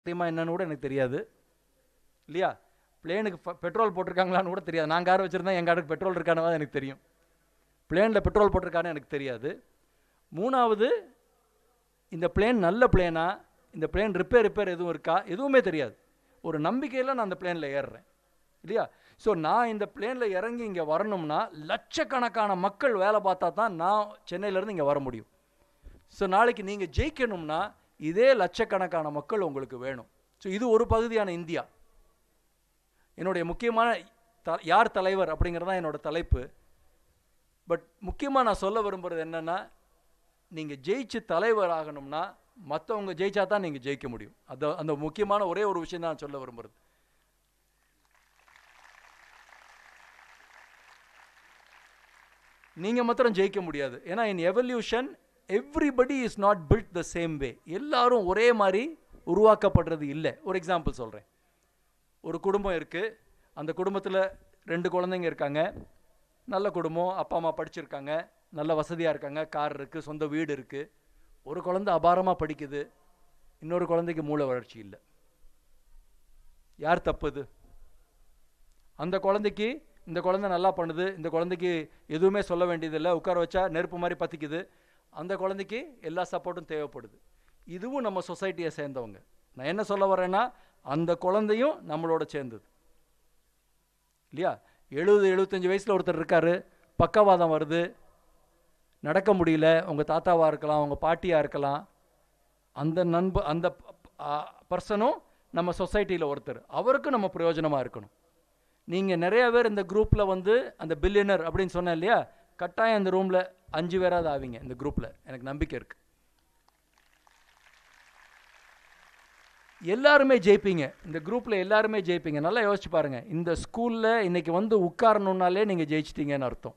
சத்தியமாக என்னன்னு கூட எனக்கு தெரியாது இல்லையா. பிளேனுக்கு பெட்ரோல் போட்டிருக்காங்களான்னு கூட தெரியாது. நான் கார் வச்சுருந்தேன், என் காருக்கு பெட்ரோல் இருக்கானவா எனக்கு தெரியும். பிளேனில் பெட்ரோல் போட்டிருக்கானு எனக்கு தெரியாது. மூணாவது, இந்த பிளேன் நல்ல பிளேனா, இந்த பிளேன் ரிப்பேர் எதுவும் இருக்கா, எதுவுமே தெரியாது. ஒரு நம்பிக்கையில் நான் அந்த பிளேனில் ஏறுறேன் இல்லையா. ஸோ நான் இந்த பிளேனில் இறங்கி இங்கே வரணும்னா லட்சக்கணக்கான மக்கள் வேலை பார்த்தா தான் நான் சென்னையிலேருந்து இங்கே வர முடியும். ஸோ நாளைக்கு நீங்கள் ஜெயிக்கணும்னா இதே லட்சக்கணக்கான மக்கள் உங்களுக்கு வேணும். ஸோ இது ஒரு பகுதியான இந்தியா. என்னுடைய முக்கியமான யார் தலைவர் அப்படிங்கிறது தான் என்னோடய தலைப்பு. பட் முக்கியமாக நான் சொல்ல விரும்புகிறது என்னென்னா, நீங்கள் ஜெயிச்சு தலைவர் ஆகணும்னா மற்றவங்க ஜெயிச்சா தான் நீங்கள் ஜெயிக்க முடியும். அந்த முக்கியமான ஒரே ஒரு விஷயம் தான் நான் சொல்ல விரும்புகிறது. நீங்கள் மாத்திரம் ஜெயிக்க முடியாது. ஏன்னா in evolution everybody is not built the same way. எல்லாரும் ஒரே மாதிரி உருவாக்கப்படுறது இல்லை. ஒரு எக்ஸாம்பிள் சொல்கிறேன். ஒரு குடும்பம் இருக்குது, அந்த குடும்பத்தில் 2 குழந்தைங்க இருக்காங்க. நல்ல குடும்பம், அப்பா அம்மா படிச்சிருக்காங்க, நல்ல வசதியாக இருக்காங்க, கார் இருக்குது, சொந்த வீடு இருக்குது. ஒரு குழந்தை அபாரமாக படிக்குது, இன்னொரு குழந்தைக்கு மூளை வளர்ச்சி இல்லை. யார் தப்புது? அந்த குழந்தைக்கு இந்த குழந்தை நல்லா பண்ணுது, இந்த குழந்தைக்கு எதுவுமே சொல்ல வேண்டியதில்லை, உட்கார வச்சா நெருப்பு மாதிரி பற்றிக்குது. அந்த குழந்தைக்கு எல்லா சப்போர்ட்டும் தேவைப்படுது. இதுவும் நம்ம சொசைட்டியை சேர்ந்தவங்க. நான் என்ன சொல்ல வரேன்னா, அந்த குழந்தையும் நம்மளோட சேர்ந்தது இல்லையா. 70-75 வயசில் ஒருத்தர் இருக்கார், பக்கவாதம் வருது, நடக்க முடியல. உங்கள் தாத்தாவாக இருக்கலாம், உங்கள் பாட்டியாக இருக்கலாம். அந்த பர்சனும் நம்ம சொசைட்டியில் ஒருத்தர். அவருக்கும் நம்ம பிரயோஜனமாக இருக்கணும். நீங்கள் நிறைய பேர் இந்த குரூப்பில் வந்து அந்த பில்லியனர் அப்படின்னு சொன்னேன் இல்லையா, கட்டாயம் இந்த ரூமில் 5 பேராவது ஆவீங்க இந்த குரூப்பில், எனக்கு நம்பிக்கை இருக்குது. எல்லாருமே ஜெயிப்பீங்க, இந்த குரூப்பில் எல்லாருமே ஜெயிப்பீங்க. நல்லா யோசிச்சு பாருங்கள். இந்த ஸ்கூலில் இன்றைக்கி வந்து உட்காரணுன்னாலே நீங்கள் ஜெயிச்சிட்டீங்கன்னு அர்த்தம்.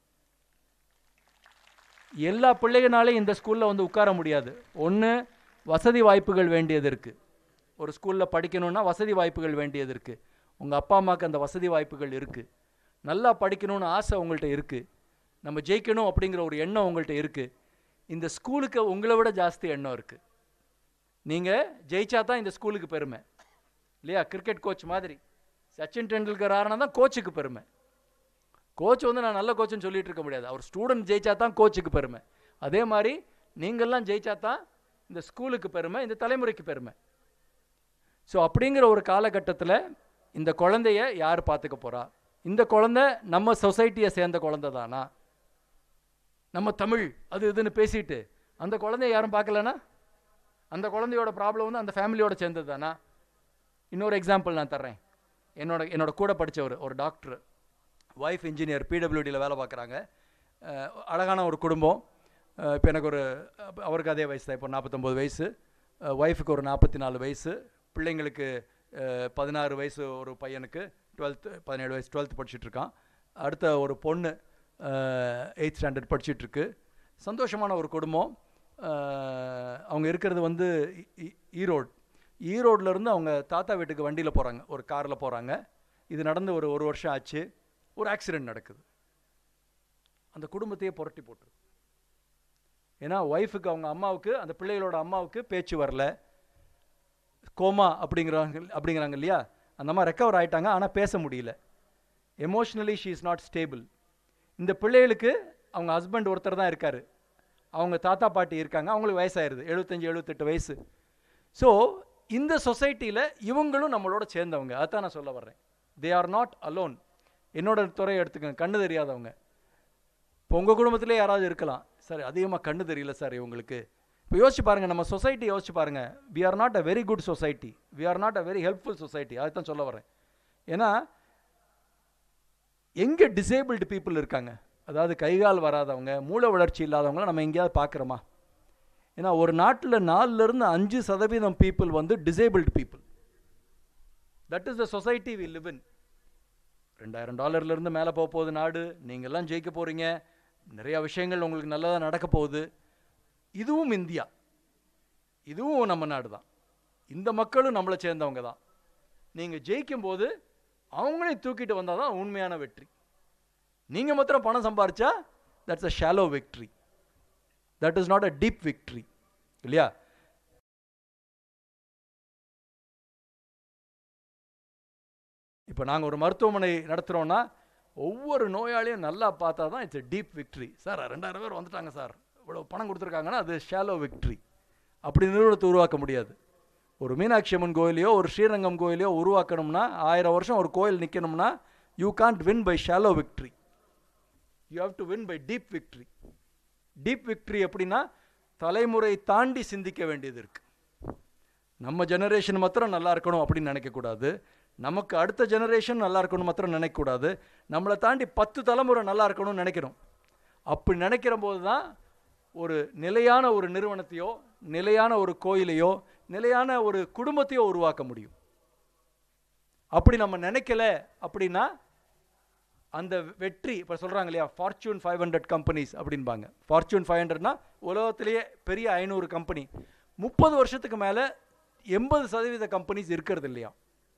எல்லா பிள்ளைகளாலையும் இந்த ஸ்கூலில் வந்து உட்கார முடியாது. ஒன்று, வசதி வாய்ப்புகள் வேண்டியது இருக்குது. ஒரு ஸ்கூலில் படிக்கணுன்னா வசதி வாய்ப்புகள் வேண்டியது இருக்குது. உங்கள் அப்பா அம்மாவுக்கு அந்த வசதி வாய்ப்புகள் இருக்குது. நல்லா படிக்கணும்னு ஆசை உங்கள்கிட்ட இருக்குது. நம்ம ஜெயிக்கணும் அப்படிங்கிற ஒரு எண்ணம் உங்கள்கிட்ட இருக்குது. இந்த ஸ்கூலுக்கு உங்களை விட ஜாஸ்தி எண்ணம் இருக்குது. நீங்கள் ஜெயிச்சா தான் இந்த ஸ்கூலுக்கு பெருமை இல்லையா. கிரிக்கெட் கோச் மாதிரி சச்சின் டெண்டுல்கர் ஆனா தான் கோச்சுக்கு பெருமை. கோச் வந்து நான் நல்ல கோச்சுன்னு சொல்லிட்டு இருக்க முடியாது. அவர் ஸ்டூடெண்ட் ஜெயிச்சா தான் கோச்சுக்கு பெருமை. அதே மாதிரி நீங்கள்லாம் ஜெயிச்சா தான் இந்த ஸ்கூலுக்கு பெருமை, இந்த தலைமுறைக்கு பெருமை. ஸோ அப்படிங்கிற ஒரு காலகட்டத்தில் இந்த குழந்தைய யார் பார்த்துக்க போகிறா? இந்த குழந்தை நம்ம சொசைட்டியை சேர்ந்த குழந்தை தானா? நம்ம தமிழ் அது இதுன்னு பேசிட்டு அந்த குழந்தைய யாரும் பார்க்கலன்னா அந்த குழந்தையோட ப்ராப்ளம் வந்து அந்த ஃபேமிலியோட சேர்ந்தது தானா? இன்னொரு எக்ஸாம்பிள் நான் தர்றேன். என்னோட கூட படித்தவர் ஒரு டாக்டர், ஒய்ஃப் இன்ஜினியர், பிடபிள்யூடியில் வேலை பார்க்குறாங்க. அழகான ஒரு குடும்பம். இப்போ எனக்கு அவருக்கு அதே வயசு தான், இப்போ 49 வயசு. ஒய்ஃபுக்கு ஒரு 44 வயசு. பிள்ளைங்களுக்கு 16 வயசு, ஒரு பையனுக்கு 17 வயசு 12th படிச்சுட்ருக்கான். அடுத்த ஒரு பொண்ணு 8th ஸ்டாண்டர்ட் படிச்சுட்ருக்கு. சந்தோஷமான ஒரு குடும்பம். அவங்க இருக்கிறது வந்து ஈரோட்லேருந்து அவங்க தாத்தா வீட்டுக்கு வண்டியில் போகிறாங்க, ஒரு காரில் போகிறாங்க. இது நடந்து ஒரு வருஷம் ஆச்சு. ஒரு ஆக்சிடெண்ட் நடக்குது. அந்த குடும்பத்தையே புரட்டி போட்டுரு. ஏன்னா ஒய்ஃபுக்கு, அவங்க அம்மாவுக்கு, அந்த பிள்ளைகளோட அம்மாவுக்கு பேச்சு வரல, கோமா அப்படிங்கிறாங்க இல்லையா. அந்த அம்மா ரெக்கவர் ஆகிட்டாங்க, ஆனால் பேச முடியல. Emotionally she is not stable. இந்த பிள்ளைகளுக்கு அவங்க ஹஸ்பண்ட் ஒருத்தர் தான் இருக்கார், அவங்க தாத்தா பாட்டி இருக்காங்க, அவங்களுக்கு வயசாயிருது 75-78 வயசு. ஸோ இந்த சொசைட்டியில் இவங்களும் நம்மளோட சேர்ந்தவங்க. அதுதான் நான் சொல்ல வர்றேன். They are not alone. என்னோட துறையை எடுத்துக்கங்க, கண்ணு தெரியாதவங்க. இப்போ உங்கள் குடும்பத்திலே யாராவது இருக்கலாம், சார் அதிகமாக கண்ணு தெரியல சார் இவங்களுக்கு. இப்போ யோசிச்சு பாருங்கள், நம்ம சொசைட்டி யோசிச்சு பாருங்கள். We are not a very good society, we are not a very helpful society. அதுதான் சொல்ல வரேன். ஏன்னா எங்கே டிசேபிள்டு பீப்புள் இருக்காங்க, அதாவது கைகால் வராதவங்க, மூளை வளர்ச்சி இல்லாதவங்கள நம்ம எங்கேயாவது பார்க்குறோமா? ஏன்னா ஒரு நாட்டில் 4-5% பீப்புள் வந்து disabled people. That is the society we live in. $2000 மேலே போக போகுது நாடு. நீங்கள்லாம் ஜெயிக்க போகிறீங்க, நிறையா விஷயங்கள் உங்களுக்கு நல்லதாக நடக்க போகுது. இதுவும் இந்தியா, இதுவும் நம்ம நாடு தான். இந்த மக்களும் நம்மளை சேர்ந்தவங்க தான். நீங்கள் ஜெயிக்கும் போது அவங்களே தூக்கிட்டு வந்தால் தான் உண்மையான வெற்றி. நீங்கள் மாத்திரம் பணம் சம்பாரிச்சா that's a shallow victory, that is not a deep victory இல்லையா. இப்போ நாங்கள் ஒரு மருத்துவமனை நடத்துகிறோன்னா ஒவ்வொரு நோயாளியும் நல்லா பார்த்தா தான் it's a deep victory. Sir 2000 பேர் வந்துட்டாங்க சார், இவ்வளோ பணம் கொடுத்துருக்காங்கன்னா அது ஷாலோ விக்ட்ரி. அப்படி நிறுவனத்தை உருவாக்க முடியாது. ஒரு மீனாட்சி அம்மன் கோயிலையோ ஒரு ஸ்ரீரங்கம் கோயிலையோ உருவாக்கணும்னா 1000 வருஷம் ஒரு கோயில் நிற்கணும்னா you can't win by shallow victory, you have to win by deep victory. Deep victory எப்படின்னா தலைமுறை தாண்டி சிந்திக்க வேண்டியது இருக்குது. நம்ம ஜெனரேஷன் மாத்திரம் நல்லா இருக்கணும் அப்படின்னு நினைக்கக்கூடாது, நமக்கு அடுத்த ஜெனரேஷன் நல்லா இருக்கணும் மாத்திரம் நினைக்கக்கூடாது, நம்மளை தாண்டி 10 தலைமுறை நல்லா இருக்கணும்னு நினைக்கணும். அப்படி நினைக்கிற போது தான் ஒரு நிலையான ஒரு நிறுவனத்தையோ நிலையான ஒரு கோயிலையோ நிலையான ஒரு குடும்பத்தையோ உருவாக்க முடியும். அப்படி நம்ம நினைக்கல அப்படின்னா அந்த வெற்றி, இப்போ சொல்கிறாங்க இல்லையா ஃபார்ச்சூன் 500 கம்பெனிஸ் அப்படின்பாங்க. ஃபார்ச்சூன் 500னா உலகத்திலேயே பெரிய 500 கம்பெனி. 30 வருஷத்துக்கு மேலே 80% கம்பெனிஸ் இருக்கிறது இல்லையா,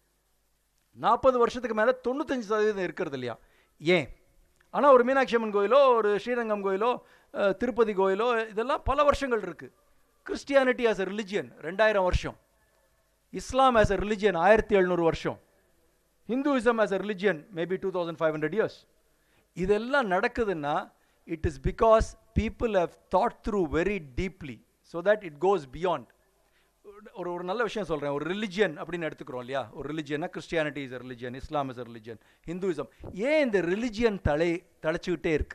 40 வருஷத்துக்கு மேலே 95% இருக்கிறது இல்லையா. ஏன்? ஆனால் ஒரு மீனாட்சி அம்மன் கோயிலோ ஒரு ஸ்ரீரங்கம் கோயிலோ திருப்பதி கோயிலோ இதெல்லாம் பல வருஷங்கள் இருக்குது. கிறிஸ்டியானிட்டி ஆஸ் எ ரிலிஜியன் 2000 வருஷம், இஸ்லாம் ஆஸ் எ ரிலிஜியன் 1700 வருஷம், Hinduism as a religion maybe 2500 years. இதெல்லாம் நடக்குதுன்னா it is because people have thought through very deeply so that it goes beyond. ஒரு நல்ல விஷயம் சொல்கிறேன். ஒரு ரிலிஜியன் அப்படின்னு எடுத்துக்கிறோம் இல்லையா, ஒரு ரிலிஜியன்னா Christianity is a religion, Islam is a religion, Hinduism. ஏன் இந்த ரிலிஜியன் தலைச்சிக்கிட்டே இருக்கு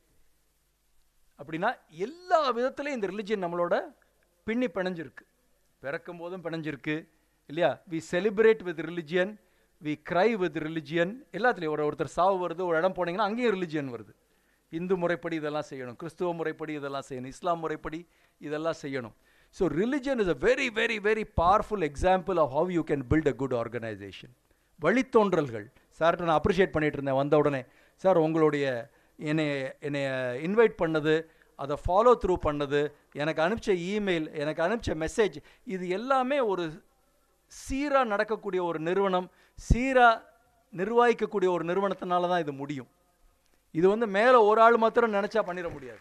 அப்படின்னா எல்லா விதத்துலையும் இந்த ரிலிஜியன் நம்மளோட பின்னி பிணைஞ்சிருக்கு. பிறக்கும் போதும் பிணைஞ்சிருக்கு இல்லையா. We celebrate with religion, we cry with religion. எல்லாத்துலேயும் ஒருத்தர் சாவு வருது, ஒரு இடம் போனீங்கன்னா அங்கேயும் ரிலிஜியன் வருது. இந்து முறைப்படி இதெல்லாம் செய்யணும், கிறிஸ்துவ முறைப்படி இதெல்லாம் செய்யணும், இஸ்லாம் முறைப்படி இதெல்லாம் செய்யணும். So religion is a very very very powerful example of how you can build a good organisation. வழித்தோன்றல்கள் சார்கிட்ட நான் அப்ரிஷியேட் பண்ணிட்டு இருந்தேன் வந்த உடனே. சார் உங்களுடைய என்னை இன்வைட் பண்ணது, அதை ஃபாலோ த்ரூ பண்ணது, எனக்கு அனுப்பிச்ச இமெயில், எனக்கு அனுப்பிச்ச மெசேஜ், இது எல்லாமே ஒரு சீராக நடக்கக்கூடிய ஒரு நிறுவனம், சீராக நிர்வகிக்கக்கூடிய ஒரு நிறுவனத்தினால தான் இது முடியும். இது மேலே ஒரு ஆள் மாத்திரம் நினச்சா பண்ணிட முடியாது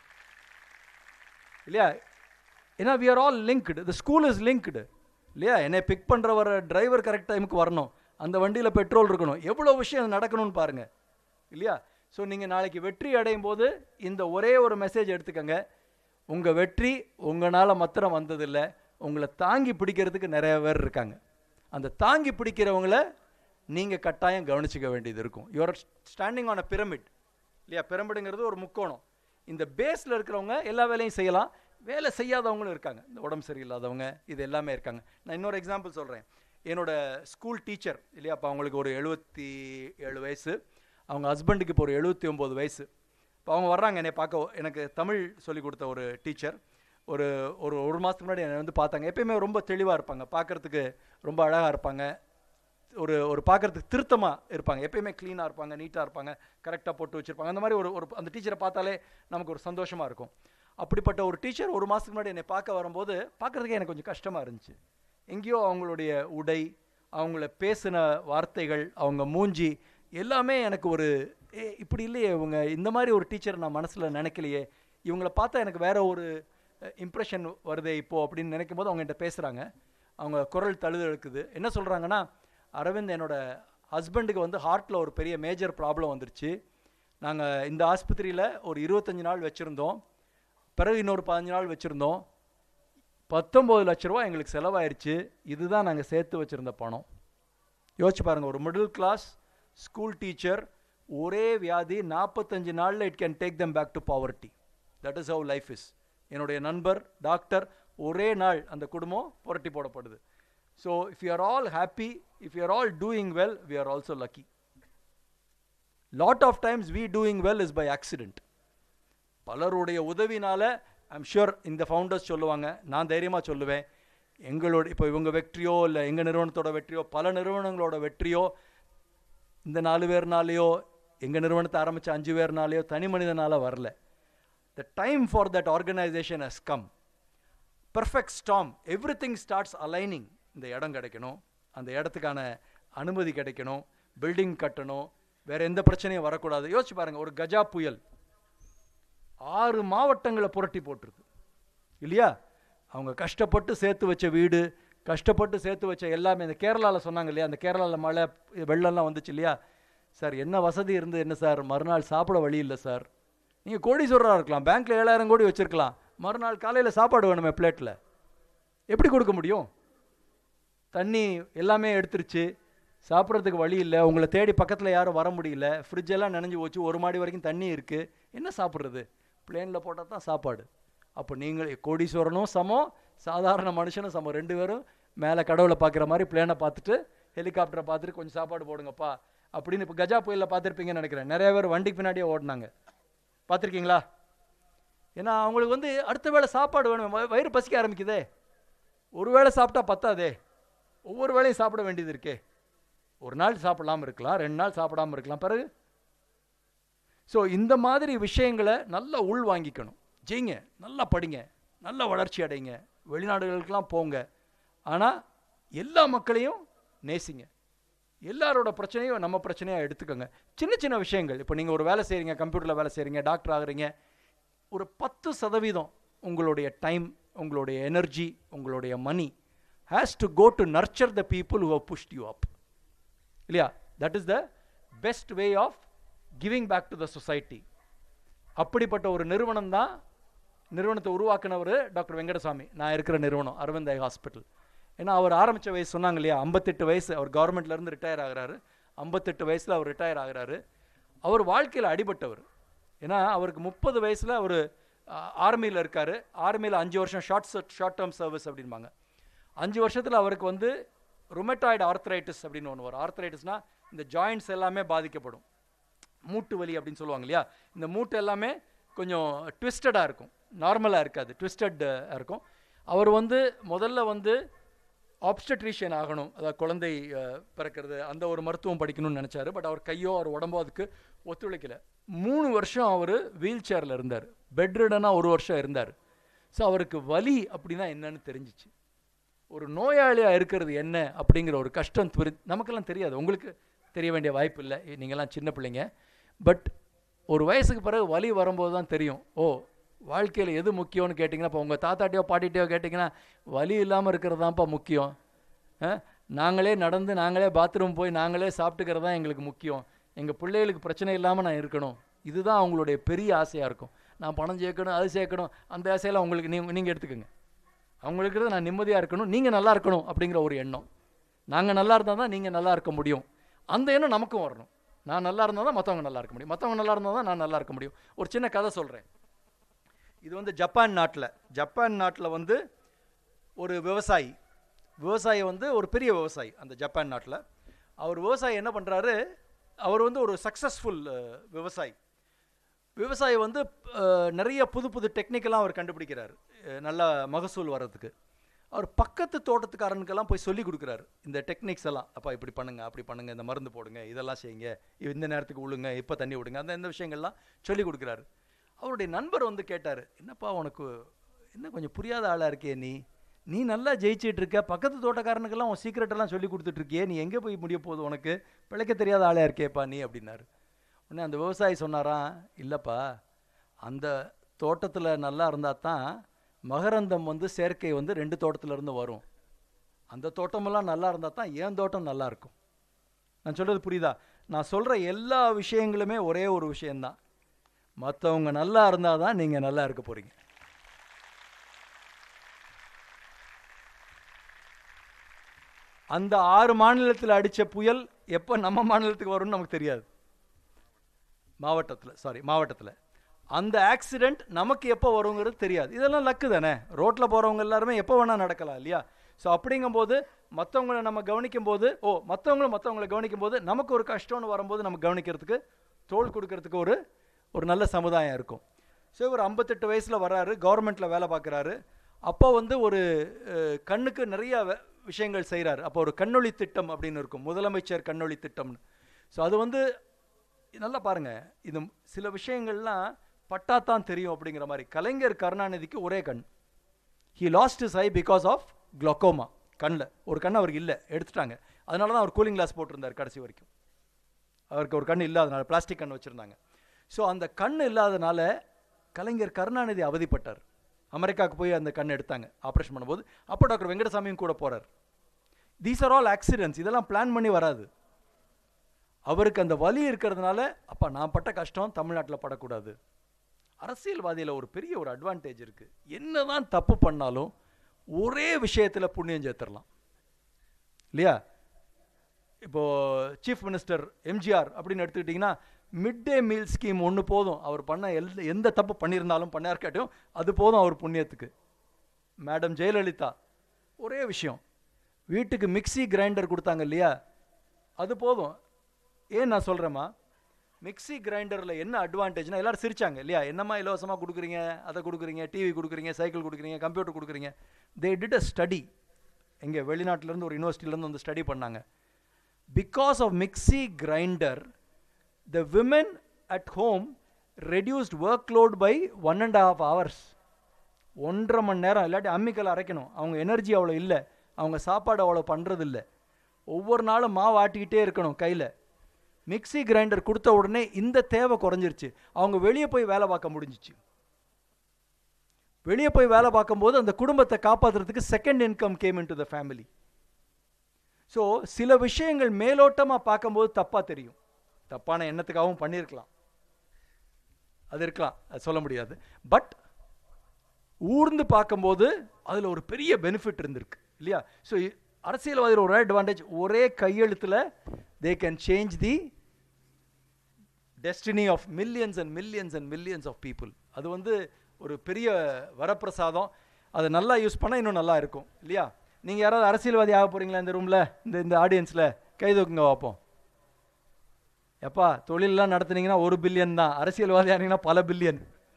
இல்லையா. ஏன்னா we are all linked, the school is linked இல்லையா. என்னை பிக் பண்ணுற வர டிரைவர் கரெக்ட் டைமுக்கு வரணும், அந்த வண்டியில் பெட்ரோல் இருக்கணும், எவ்வளோ விஷயம் நடக்கணும்னு பாருங்கள் இல்லையா. ஸோ நீங்கள் நாளைக்கு வெற்றி அடையும் போது இந்த ஒரே ஒரு மெசேஜ் எடுத்துக்கங்க. உங்கள் வெற்றி உங்களால் மாத்திரம் வந்ததில்லை, உங்களை தாங்கி பிடிக்கிறதுக்கு நிறைய பேர் இருக்காங்க. அந்த தாங்கி பிடிக்கிறவங்கள நீங்கள் கட்டாயம் கவனிச்சிக்க வேண்டியது இருக்கும். You're standing on a pyramid இல்லையா. பிரமிடுங்கிறது ஒரு முக்கோணம். இந்த பேஸில் இருக்கிறவங்க எல்லா வேலையும் செய்யலாம், வேலை செய்யாதவங்களும் இருக்காங்க, இந்த உடம்பு சரியில்லாதவங்க, இது எல்லாமே இருக்காங்க. நான் இன்னொரு எக்ஸாம்பிள் சொல்கிறேன். என்னோடய ஸ்கூல் டீச்சர் இல்லையா, அப்போ அவங்களுக்கு ஒரு 77 வயசு, அவங்க ஹஸ்பண்டுக்கு இப்போ ஒரு 79 வயசு. இப்போ அவங்க வர்றாங்க என்னை பார்க்க. எனக்கு தமிழ் சொல்லிக் கொடுத்த ஒரு டீச்சர் ஒரு ஒரு மாதத்துக்கு முன்னாடி என்னை பார்த்தாங்க. எப்பயுமே ரொம்ப தெளிவாக இருப்பாங்க, பார்க்குறதுக்கு ரொம்ப அழகாக இருப்பாங்க, ஒரு பார்க்குறதுக்கு திருத்தமாக இருப்பாங்க, எப்பயுமே க்ளீனாக இருப்பாங்க, நீட்டாக இருப்பாங்க, கரெக்டாக போட்டு வச்சுருப்பாங்க. அந்த மாதிரி ஒரு அந்த டீச்சரை பார்த்தாலே நமக்கு ஒரு சந்தோஷமாக இருக்கும். அப்படிப்பட்ட ஒரு டீச்சர் ஒரு மாதத்துக்கு முன்னாடி என்னை பார்க்க வரும்போது பார்க்குறதுக்கே எனக்கு கொஞ்சம் கஷ்டமாக இருந்துச்சு. எங்கேயோ அவங்களுடைய உடை, அவங்கள பேசின வார்த்தைகள், அவங்க மூஞ்சி எல்லாமே எனக்கு ஒரு இப்படி இல்லையே, இவங்க இந்த மாதிரி ஒரு டீச்சர் நான் மனசில் நினைக்கலையே, இவங்கள பார்த்தா எனக்கு வேற ஒரு இம்ப்ரெஷன் வருதே இப்போது அப்படின்னு நினைக்கும் போது அவங்க என்கிட்ட பேசுகிறாங்க. அவங்க குரல் தழுதழுக்குது. என்ன சொல்கிறாங்கன்னா, அரவிந்த், என்னோட ஹஸ்பண்டுக்கு ஹார்ட்டில் ஒரு பெரிய மேஜர் ப்ராப்ளம் வந்துருச்சு. நாங்கள் இந்த ஆஸ்பத்திரியில் ஒரு 25 நாள் வச்சுருந்தோம், பிறகு இன்னொரு 15 நாள் வச்சுருந்தோம், 19 லட்ச ரூபா எங்களுக்கு செலவாயிருச்சு. இதுதான் நாங்கள் சேர்த்து வச்சுருந்த பணம். யோசிச்சு பாருங்கள், ஒரு மிடில் கிளாஸ் ஸ்கூல் டீச்சர், ஒரே வியாதி 45 நாளில் it can take them back to poverty. That is how life is. என்னுடைய நண்பர் டாக்டர், ஒரே நாள் அந்த குடும்பம் புரட்டி போடப்படுது. So if you are all happy, if you are all doing well, we are also lucky. Lot of times we doing well is by accident. பலருடைய உதவினால், ஐம் ஷுர் இந்த ஃபவுண்டர்ஸ் சொல்லுவாங்க, நான் தைரியமாக சொல்லுவேன், எங்களோட இப்போ இவங்க வெற்றியோ இல்லை எங்கள் நிறுவனத்தோட வெற்றியோ பல நிறுவனங்களோட வெற்றியோ இந்த 4 பேர்னாலேயோ எங்கள் நிறுவனத்தை ஆரம்பித்த 5 பேர்னாலேயோ தனி மனிதனால் வரல. The time for that organization has come. Perfect storm. Everything starts aligning. இந்த இடம் கிடைக்கணும், அந்த இடத்துக்கான அனுமதி கிடைக்கணும், பில்டிங் கட்டணும், வேறு எந்த பிரச்சனையும் வரக்கூடாது. யோசிச்சு பாருங்கள், ஒரு கஜா புயல் 6 மாவட்டங்களை புரட்டி போட்டிருக்கு இல்லையா. அவங்க கஷ்டப்பட்டு சேர்த்து வச்ச வீடு, கஷ்டப்பட்டு சேர்த்து வச்ச எல்லாமே இந்த கேரளாவில் சொன்னாங்க இல்லையா, அந்த கேரளாவில் மழை வெள்ளம்லாம் வந்துச்சு இல்லையா, சார் என்ன வசதி இருந்து என்ன சார், மறுநாள் சாப்பிட வழி இல்லை சார். நீங்கள் கோடீஸ்வரராக இருக்கலாம், பேங்க்கில் 7,000 கோடி வச்சுருக்கலாம், மறுநாள் காலையில் சாப்பாடு வேணுமே பிளேட்டில், எப்படி கொடுக்க முடியும்? தண்ணி எல்லாமே எடுத்துருச்சு, சாப்பிட்றதுக்கு வழி இல்லை, உங்களை தேடி பக்கத்தில் யாரும் வர முடியல, ஃப்ரிட்ஜெல்லாம் நனைஞ்சு போச்சு, 1 மாடி வரைக்கும் தண்ணி இருக்குது, என்ன சாப்பிட்றது? பிளேனில் போட்டால் தான் சாப்பாடு. அப்போ நீங்கள் கோடீஸ்வரனும் சமம், சாதாரண மனுஷனும் சமம், 2 பேரும் மேலே கடவுளை பார்க்குற மாதிரி பிளேனை பார்த்துட்டு ஹெலிகாப்டரை பார்த்துட்டு கொஞ்சம் சாப்பாடு போடுங்கப்பா அப்படின்னு. இப்போ கஜா புயலில் பார்த்துருப்பீங்கன்னு நினைக்கிறேன், நிறைய பேர் வண்டிக்கு பின்னாடியே ஓடினாங்க, பார்த்துருக்கீங்களா? ஏன்னா அவங்களுக்கு வந்து அடுத்த வேளை சாப்பாடு வேணும், வயிறு பசிக்க ஆரம்பிக்குதே, ஒரு வேளை சாப்பிட்டா பத்தாதே, ஒவ்வொரு வேளையும் சாப்பிட வேண்டியது இருக்கே. ஒரு நாள் சாப்பிடாமல் இருக்கலாம், 2 நாள் சாப்பிடாமல் இருக்கலாம், பிறகு. ஸோ இந்த மாதிரி விஷயங்களை நல்லா உள் வாங்கிக்கணும். ஜெயிங்க, நல்லா படிங்க, நல்ல வளர்ச்சி அடைங்க, வெளிநாடுகளுக்கெல்லாம் போங்க, ஆனால் எல்லா மக்களையும் நேசிங்க, எல்லாரோட பிரச்சனையும் நம்ம பிரச்சனையாக எடுத்துக்கோங்க. சின்ன சின்ன விஷயங்கள், இப்போ நீங்கள் ஒரு வேலை செய்கிறீங்க, கம்ப்யூட்டரில் வேலை செய்கிறீங்க, டாக்டர் ஆகுறீங்க, ஒரு 10% உங்களுடைய டைம், உங்களுடைய எனர்ஜி, உங்களுடைய money has to go to nurture the people who have pushed you up, இல்லையா? That is the best way of giving back to the society. அப்படிப்பட்ட ஒரு நிறுவனம் தான், நிறுவனத்தை உருவாக்குனவர் டாக்டர் வெங்கடசாமி. நான் இருக்கிற நிறுவனம் அரவிந்த் ஐ ஹாஸ்பிட்டல். ஏன்னா அவர் ஆரம்பித்த வயசு சொன்னாங்க இல்லையா, 58 வயசு, அவர் கவர்மெண்ட்லேருந்து ரிட்டையர் ஆகிறாரு, 58 வயசில் அவர் ரிட்டையர் ஆகிறாரு. அவர் வாழ்க்கையில் அடிபட்டவர். ஏன்னா அவருக்கு 30 வயசில் அவர் ஆர்மியில் இருக்கார், ஆர்மியில் 5 வருஷம் ஷார்ட் டேர்ம் சர்வீஸ் அப்படின்பாங்க. 5 வருஷத்தில் அவருக்கு வந்து ருமட்டாய்டு ஆர்த்ரைட்டிஸ் அப்படின்னு ஒன்று வரும். ஆர்த்ரைட்டிஸ்னால் இந்த ஜாயிண்ட்ஸ் எல்லாமே பாதிக்கப்படும், மூட்டு வலி அப்படின்னு சொல்லுவாங்க இல்லையா, இந்த மூட்டு எல்லாமே கொஞ்சம் ட்விஸ்டடாக இருக்கும், நார்மலாக இருக்காது, ட்விஸ்டடாக இருக்கும். அவர் வந்து முதல்ல வந்து ஆப்ஸ்டட்ரிஷியன் ஆகணும், அதாவது குழந்தை பிறக்கிறது, அந்த ஒரு மருத்துவம் படிக்கணும்னு நினச்சாரு. பட் அவர் கையோ அவர் உடம்போ அதுக்கு ஒத்துழைக்கல. 3 வருஷம் அவர் வீல் சேரில் இருந்தார், பெட்ரிடனாக 1 வருஷம் இருந்தார். ஸோ அவருக்கு வலி அப்படின்னா என்னன்னு தெரிஞ்சிச்சு. ஒரு நோயாளியாக இருக்கிறது என்ன அப்படிங்கிற ஒரு கஷ்டம் நமக்கெல்லாம் தெரியாது, உங்களுக்கு தெரிய வேண்டிய வாய்ப்பு இல்லை, நீங்கள்லாம் சின்ன பிள்ளைங்க. பட் ஒரு வயசுக்கு பிறகு வலி வரும்போது தான் தெரியும், ஓ வாழ்க்கையில் எது முக்கியம்னு கேட்டிங்கன்னா, இப்போ உங்கள் தாத்தாட்டியோ பாட்டிகிட்டையோ கேட்டிங்கன்னா வலி இல்லாமல் இருக்கிறது தான்ப்பா முக்கியம், நாங்களே நடந்து நாங்களே பாத்ரூம் போய் நாங்களே சாப்பிட்டுக்கிறது தான் எங்களுக்கு முக்கியம், எங்கள் பிள்ளைகளுக்கு பிரச்சனை இல்லாமல் நான் இருக்கணும், இதுதான் அவங்களுடைய பெரிய ஆசையாக இருக்கும். நான் பணம் சேர்க்கணும், அது சேர்க்கணும், அந்த ஆசையெல்லாம் உங்களுக்கு நீங்கள் எடுத்துக்கோங்க. அவங்களுக்கு நான் நிம்மதியாக இருக்கணும், நீங்கள் நல்லா இருக்கணும் அப்படிங்கிற ஒரு எண்ணம். நாங்கள் நல்லா இருந்தால் தான் நீங்கள் நல்லா இருக்க முடியும், அந்த எண்ணம் நமக்கும் வரணும். நான் நல்லா இருந்தால் தான் மற்றவங்க நல்லா இருக்க முடியும், மற்றவங்க நல்லா இருந்தால் தான் நான் நல்லா இருக்க முடியும். ஒரு சின்ன கதை சொல்கிறேன். இது வந்து ஜப்பான் நாட்டில் வந்து ஒரு விவசாயி வந்து ஒரு பெரிய விவசாயி அந்த ஜப்பான் நாட்டில். அவர் விவசாயி என்ன பண்ணுறாரு, அவர் வந்து ஒரு சக்ஸஸ்ஃபுல் விவசாயி வந்து நிறைய புது டெக்னிக்கெல்லாம் அவர் கண்டுபிடிக்கிறார், நல்ல மகசூல் வர்றதுக்கு. அவர் பக்கத்து தோட்டத்துக்காரனுக்கெல்லாம் போய் சொல்லி கொடுக்குறாரு இந்த டெக்னிக்ஸ் எல்லாம். அப்பா இப்படி பண்ணுங்கள், அப்படி பண்ணுங்கள், இந்த மருந்து போடுங்க, இதெல்லாம் செய்யுங்க, இந்த நேரத்துக்கு உழுங்க, இப்போ தண்ணி விடுங்க, அந்த விஷயங்கள்லாம் சொல்லி கொடுக்குறாரு. அவருடைய நண்பர் வந்து கேட்டார், என்னப்பா உனக்கு என்ன கொஞ்சம் புரியாத ஆளாக இருக்கே, நீ நல்லா ஜெயிச்சிட்டு இருக்க, பக்கத்து தோட்டக்காரனுக்கெல்லாம் உன் சீக்ரெட்டெல்லாம் சொல்லி கொடுத்துட்ருக்கியே, நீ எங்கே போய் முடிய போகுது, உனக்கு பிழைக்க தெரியாத ஆளாக இருக்கேப்பா நீ அப்படின்னாரு. உடனே அந்த விவசாயி சொன்னாராம், இல்லைப்பா அந்த தோட்டத்தில் நல்லா இருந்தால் தான் மகரந்தம் வந்து செயற்கை வந்து 2 தோட்டத்திலேருந்து வரும், அந்த தோட்டமெல்லாம் நல்லா இருந்தால் தான் என் தோட்டம் நல்லா இருக்கும். நான் சொல்கிறது புரியுதா? நான் சொல்கிற எல்லா விஷயங்களுமே ஒரே ஒரு விஷயந்தான், மற்றவங்க நல்லா இருந்தால் தான் நீங்கள் நல்லா இருக்க போகிறீங்க. அந்த 6 மாநிலத்தில் அடித்த புயல் எப்போ நம்ம மாநிலத்துக்கு வரும்னு நமக்கு தெரியாது, மாவட்டத்தில் அந்த ஆக்சிடெண்ட் நமக்கு எப்போ வருங்கிறது தெரியாது. இதெல்லாம் லக்கு தானே, ரோட்டில் போகிறவங்க எல்லாருமே எப்போ வேணால் நடக்கலாம் இல்லையா? ஸோ அப்படிங்கும்போது மற்றவங்களை நம்ம கவனிக்கும் போது, மற்றவங்களை கவனிக்கும் போது நமக்கு ஒரு கஷ்டம்னு வரும்போது நம்ம கவனிக்கிறதுக்கு, தோள் கொடுக்கறதுக்கு ஒரு நல்ல சமுதாயம் இருக்கும். ஸோ இவர் 58 வயசில் வர்றாரு, கவர்மெண்ட்டில் வேலை பார்க்குறாரு. அப்போ வந்து ஒரு கண்ணுக்கு நிறைய விஷயங்கள் செய்கிறார். அப்போ ஒரு கண்ணொளி திட்டம் அப்படின்னு இருக்கும், முதலமைச்சர் கண்ணொளி திட்டம்னு. ஸோ அது வந்து நல்லா பாருங்கள், இது சில விஷயங்கள்லாம் பட்டாத்தான் தெரியும் அப்படிங்கிற மாதிரி. கலைஞர் கருணாநிதிக்கு ஒரே கண், he lost his eye because of glaucoma. கண்ணில் ஒரு கண் அவருக்கு இல்லை, எடுத்துட்டாங்க. அதனால தான் அவர் கூலிங் கிளாஸ் போட்டிருந்தார் கடைசி வரைக்கும். அவருக்கு ஒரு கண் இல்லாதனால பிளாஸ்டிக் கண் வச்சுருந்தாங்க. ஸோ அந்த கண் இல்லாதனால கலைஞர் கருணாநிதி அவதிப்பட்டார். அமெரிக்காவுக்கு போய் அந்த கண் எடுத்தாங்க ஆப்ரேஷன் பண்ணும்போது. அப்போ டாக்டர் வெங்கடசாமியும் கூட போகிறார். These are all accidents. இதெல்லாம் பிளான் பண்ணி வராது. அவருக்கு அந்த வலி இருக்கிறதுனால அப்பா நான் பட்ட கஷ்டம் தமிழ்நாட்டில் படக்கூடாது. அரசியல்வாதியில் ஒரு பெரிய ஒரு அட்வான்டேஜ் இருக்குது. என்ன தான் தப்பு பண்ணாலும் ஒரே விஷயத்தில் புண்ணியம் சேர்த்துடலாம் இல்லையா? இப்போது சீஃப் மினிஸ்டர் எம்ஜிஆர் அப்படின்னு எடுத்துக்கிட்டிங்கன்னா மிட் டே மீல் ஸ்கீம் ஒன்று போதும். அவர் பண்ண எந்த தப்பு பண்ணியிருந்தாலும் பண்ணார்காட்டும் அது போதும் அவர் புண்ணியத்துக்கு. மேடம் ஜெயலலிதா ஒரே விஷயம், வீட்டுக்கு மிக்சி கிரைண்டர் கொடுத்தாங்க இல்லையா, அது போதும். ஏன் நான் சொல்கிறேம்மா, மிக்சி கிரைண்டரில் என்ன அட்வான்டேஜ்னா எல்லோரும் சிரிச்சாங்க இல்லையா, என்னம்மா இலவசமாக கொடுக்குறீங்க, அதை கொடுக்குறீங்க, டிவி கொடுக்குறீங்க, சைக்கிள் கொடுக்குறீங்க, கம்ப்யூட்டர் கொடுக்குறீங்க. They did a study. எங்கே வெளிநாட்டிலேருந்து ஒரு யூனிவர்சிட்டியிலேருந்து வந்து ஸ்டடி பண்ணாங்க. Because of mixie grinder the women at home reduced workload by 1.5 hours. 1.5 மணி நேரம். இல்லாட்டி அம்மிக்கல் அரைக்கணும், அவங்க எனர்ஜி அவ்வளோ இல்லை, அவங்க சாப்பாடு அவ்வளோ பண்ணுறது இல்லை, ஒவ்வொரு நாளும் மாவு ஆட்டிக்கிட்டே இருக்கணும் கையில். மிக்சி கிரைண்டர் கொடுத்த உடனே இந்த தேவை குறைஞ்சிருச்சு. அவங்க வெளியே போய் வேலை பார்க்க முடிஞ்சிச்சு. வெளியே போய் வேலை பார்க்கும்போது அந்த குடும்பத்தை காப்பாற்றுறதுக்கு second income came in to the family. So சில விஷயங்கள் மேலோட்டமாக பார்க்கும்போது தப்பாக தெரியும், தப்பான எண்ணத்துக்காகவும் பண்ணியிருக்கலாம், அது இருக்கலாம், அது சொல்ல முடியாது. பட் ஊர்ந்து பார்க்கும்போது அதில் ஒரு பெரிய பெனிஃபிட் இருந்திருக்கு இல்லையா? ஸோ அரசியல்வாதியில் ஒரு அட்வான்டேஜ், ஒரே கையெழுத்தில் they can change the destiny of millions and millions and millions of people. அது வந்து ஒரு பெரிய வரப்பிரசாதம். அதை நல்லா யூஸ் பண்ணால் இன்னும் நல்லா இருக்கும் இல்லையா? நீங்கள் யாராவது அரசியல்வாதி ஆக போகிறீங்களா இந்த ரூமில், இந்த ஆடியன்ஸில் கை தூக்குங்க பார்ப்போம். எப்பா தொழிலெலாம் நடத்துனீங்கன்னா 1 பில்லியன் தான், அரசியல்வாதி ஆனீங்கன்னா பல பில்லியன்.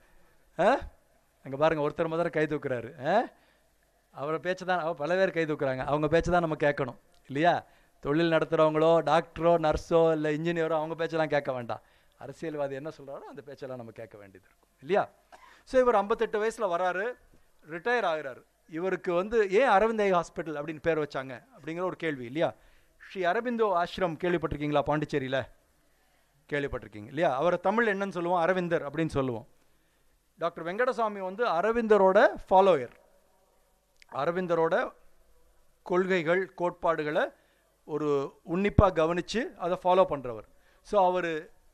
அங்கே பாருங்கள், ஒருத்தர் முதல்ல கை தூக்குறாரு. அவரை பேச்சை தான், பல பேர் கை தூக்குறாங்க, அவங்க பேச்சை தான் நம்ம கேட்கணும் இல்லையா? தொழில் நடத்துகிறவங்களோ டாக்டரோ நர்ஸோ இல்லை இன்ஜினியரோ அவங்க பேச்செல்லாம் கேட்க வேண்டாம். அரசியல்வாதி என்ன சொல்கிறாரோ அந்த பேச்செல்லாம் நம்ம கேட்க வேண்டியது இருக்கும் இல்லையா? ஸோ இவர் 58 வயசில் வராரு, ரிட்டையர் ஆகிறாரு. இவருக்கு வந்து ஏன் அரவிந்த் ஐ ஹாஸ்பிட்டல் அப்படின்னு பேர் வச்சாங்க அப்படிங்கிற ஒரு கேள்வி இல்லையா? ஸ்ரீ அரவிந்தோ ஆசிரம் கேள்விப்பட்டிருக்கீங்களா? பாண்டிச்சேரியில் கேள்விப்பட்டிருக்கீங்க இல்லையா? அவரை தமிழ் என்னன்னு சொல்லுவோம், அரவிந்தர் அப்படின்னு சொல்லுவோம். டாக்டர் வெங்கடசாமி வந்து அரவிந்தரோட ஃபாலோயர். அரவிந்தரோட கொள்கைகள் கோட்பாடுகளை ஒரு உன்னிப்பாக கவனித்து அதை ஃபாலோ பண்ணுறவர். ஸோ அவர்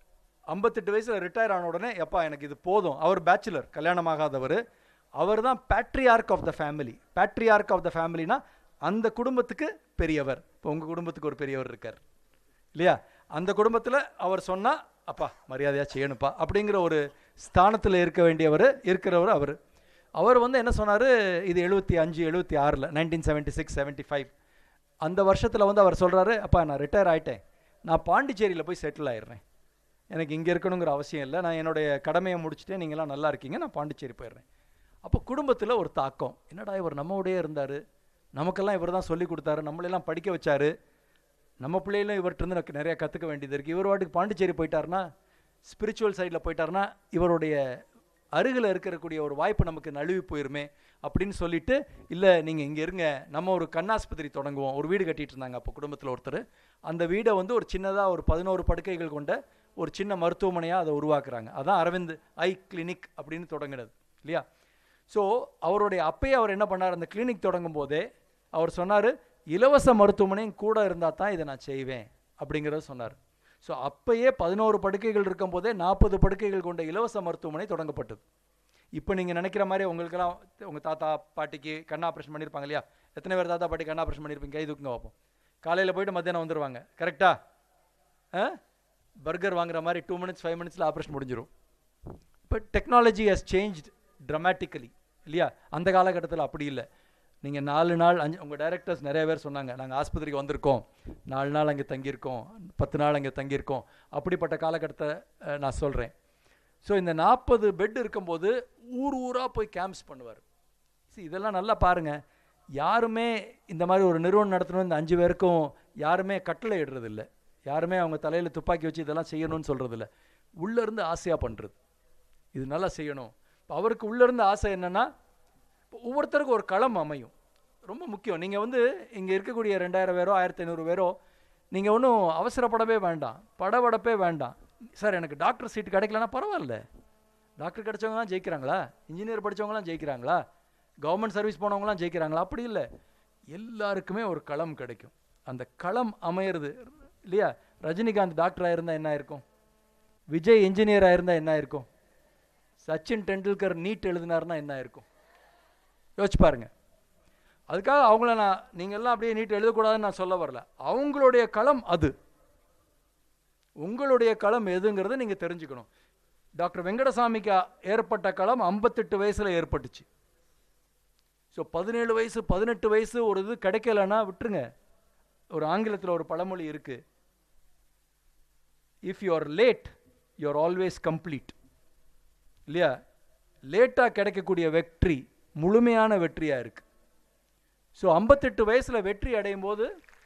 58 வயசில் ரிட்டையர் ஆன உடனே எப்பா எனக்கு இது போதும். அவர் பேச்சுலர், கல்யாணமாகாதவர். அவர் தான் patriarch of the family. Patriarch of the ஃபேமிலினா அந்த குடும்பத்துக்கு பெரியவர். இப்போ உங்கள் குடும்பத்துக்கு ஒரு பெரியவர் இருக்கார் இல்லையா? அந்த குடும்பத்தில் அவர் சொன்னால் அப்பா மரியாதையாக செய்யணுப்பா அப்படிங்கிற ஒரு ஸ்தானத்தில் இருக்கிறவர் அவர். அவர் வந்து என்ன சொன்னார், இது 75 76 1976 75 அந்த வருஷத்தில் வந்து அவர் சொல்கிறாரு, அப்பா நான் ரிட்டையர் ஆகிட்டேன், நான் பாண்டிச்சேரியில் போய் செட்டில் ஆயிடுறேன், எனக்கு இங்கே இருக்கணுங்கிற அவசியம் இல்லை, நான் என்னுடைய கடமையை முடிச்சுட்டேன், நீங்களாம் நல்லா இருக்கீங்க, நான் பாண்டிச்சேரி போயிடுறேன். அப்போ குடும்பத்தில் ஒரு தாக்கம், என்னடா இவர் நம்மோடையே இருந்தார், நமக்கெல்லாம் இவர் தான் சொல்லி கொடுத்தாரு, நம்மளெல்லாம் படிக்க வச்சார், நம்ம பிள்ளைகளும் இவர்கிட்ட எனக்கு நிறையா கற்றுக்க வேண்டியது இருக்குது. இவர் வாட்டுக்கு பாண்டிச்சேரி போயிட்டார்னா, ஸ்பிரிச்சுவல் சைடில் போயிட்டார்னா இவருடைய அருகில் இருக்கக்கூடிய ஒரு வாய்ப்பு நமக்கு நழுவி போயிருமே அப்படின்னு சொல்லிட்டு, இல்லை நீங்கள் இங்கே இருங்க, நம்ம ஒரு கண்ணாஸ்பத்திரி தொடங்குவோம். ஒரு வீடு கட்டிகிட்டு இருந்தாங்க அப்போ குடும்பத்தில் ஒருத்தர். அந்த வீடை வந்து ஒரு சின்னதாக ஒரு 11 படுக்கைகள் கொண்ட ஒரு சின்ன மருத்துவமனையாக அதை உருவாக்குறாங்க. அதான் அரவிந்த் ஐ கிளினிக் அப்படின்னு தொடங்கினது இல்லையா? ஸோ அவருடைய அப்பயே அவர் என்ன பண்ணார், அந்த கிளினிக் தொடங்கும் போதே அவர் சொன்னார், இலவச மருத்துவமனையும் கூட இருந்தால் தான் இதை நான் செய்வேன் அப்படிங்கிறத சொன்னார். ஸோ அப்பயே 11 படுக்கைகள் இருக்கும் போதே 40 படுக்கைகள் கொண்ட இலவச மருத்துவமனை தொடங்கப்பட்டது. இப்போ நீங்கள் நினைக்கிற மாதிரி உங்களுக்கெல்லாம் உங்கள் தாத்தா பாட்டிக்கு கண் ஆப்ரேஷன் பண்ணியிருப்பாங்க இல்லையா? எத்தனை பேர் தாத்தா பாட்டி கண் ஆப்ரேஷன் பண்ணியிருப்பீங்க? கை தூக்குங்க பார்ப்போம். காலையில் போய்ட்டு மத்தியானம் வந்துடுவாங்க, கரெக்டாக? பர்கர் வாங்குற மாதிரி 2 மினிட்ஸ் 5 மினிட்ஸில் ஆப்ரேஷன் முடிஞ்சிடும். இப்போ டெக்னாலஜி ஹஸ் சேஞ்ச்ட் ட்ரமேட்டிக்கலி இல்லையா? அந்த காலகட்டத்தில் அப்படி இல்லை. நீங்கள் 4 நாள் 5 உங்கள் டைரக்டர்ஸ் நிறைய பேர் சொன்னாங்க, நாங்கள் ஆஸ்பத்திரிக்கு வந்திருக்கோம், 4 நாள் அங்கே தங்கியிருக்கோம், 10 நாள் அங்கே தங்கியிருக்கோம். அப்படிப்பட்ட காலகட்டத்தை நான் சொல்கிறேன். ஸோ இந்த 40 பெட் இருக்கும்போது ஊராக போய் கேம்ப்ஸ் பண்ணுவார். இதெல்லாம் நல்லா பாருங்கள். யாருமே இந்த மாதிரி ஒரு நிறுவனம் நடத்தணும் இந்த 5 பேருக்கும் யாருமே கட்டளை இடுறதில்லை, யாருமே அவங்க தலையில் துப்பாக்கி வச்சு இதெல்லாம் செய்யணும்னு சொல்கிறதில்ல. உள்ளேருந்து ஆசையாக பண்ணுறது, இது நல்லா செய்யணும். இப்போ அவருக்கு உள்ளேருந்து ஆசை என்னென்னா, ஒவ்வொருத்தருக்கும் ஒரு களம் அமையும், ரொம்ப முக்கியம். நீங்கள் வந்து இங்கே இருக்கக்கூடிய 2000 பேரோ 1500 பேரோ நீங்கள் ஒன்றும் அவசரப்படவே வேண்டாம், படபடப்பே வேண்டாம். சார் எனக்கு டாக்டர் சீட் கிடைக்கலன்னா பரவாயில்ல, டாக்டர் கிடைச்சவங்களாம் ஜெயிக்கிறாங்களா? இன்ஜினியர் படித்தவங்களாம் ஜெயிக்கிறாங்களா? கவர்மெண்ட் சர்வீஸ் போனவங்களாம் ஜெயிக்கிறாங்களா? அப்படி இல்லை. எல்லாருக்குமே ஒரு களம் கிடைக்கும். அந்த களம் அமையிறது இல்லையா? ரஜினிகாந்த் டாக்டராக இருந்தால் என்ன இருக்கும்? விஜய் இன்ஜினியராக இருந்தால் என்ன இருக்கும்? சச்சின் டெண்டுல்கர் நீட் எழுதினார்னா என்ன இருக்கும்? யோசிச்சு பாருங்க. அதுக்காக அவங்கள நீங்கள்லாம் அப்படியே நீட் எழுதக்கூடாதுன்னு நான் சொல்ல வரல. அவங்களுடைய களம் அது. உங்களுடைய களம் எதுங்கிறத நீங்கள் தெரிஞ்சுக்கணும். டாக்டர் வெங்கடசாமிக்கு ஏற்பட்ட களம் 58 வயசில் ஏற்பட்டுச்சு. ஸோ 17 வயசு 18 வயசு ஒரு இது கிடைக்கலன்னா விட்டுருங்க. ஒரு ஆங்கிலத்தில் ஒரு பழமொழி இருக்கு, if you are late you are always complete, இல்லையா? லேட்டாக கிடைக்கக்கூடிய வெற்றி முழுமையான வெற்றியாக இருக்கு. ஸோ 58 வயசில் வெற்றி அடையும் போது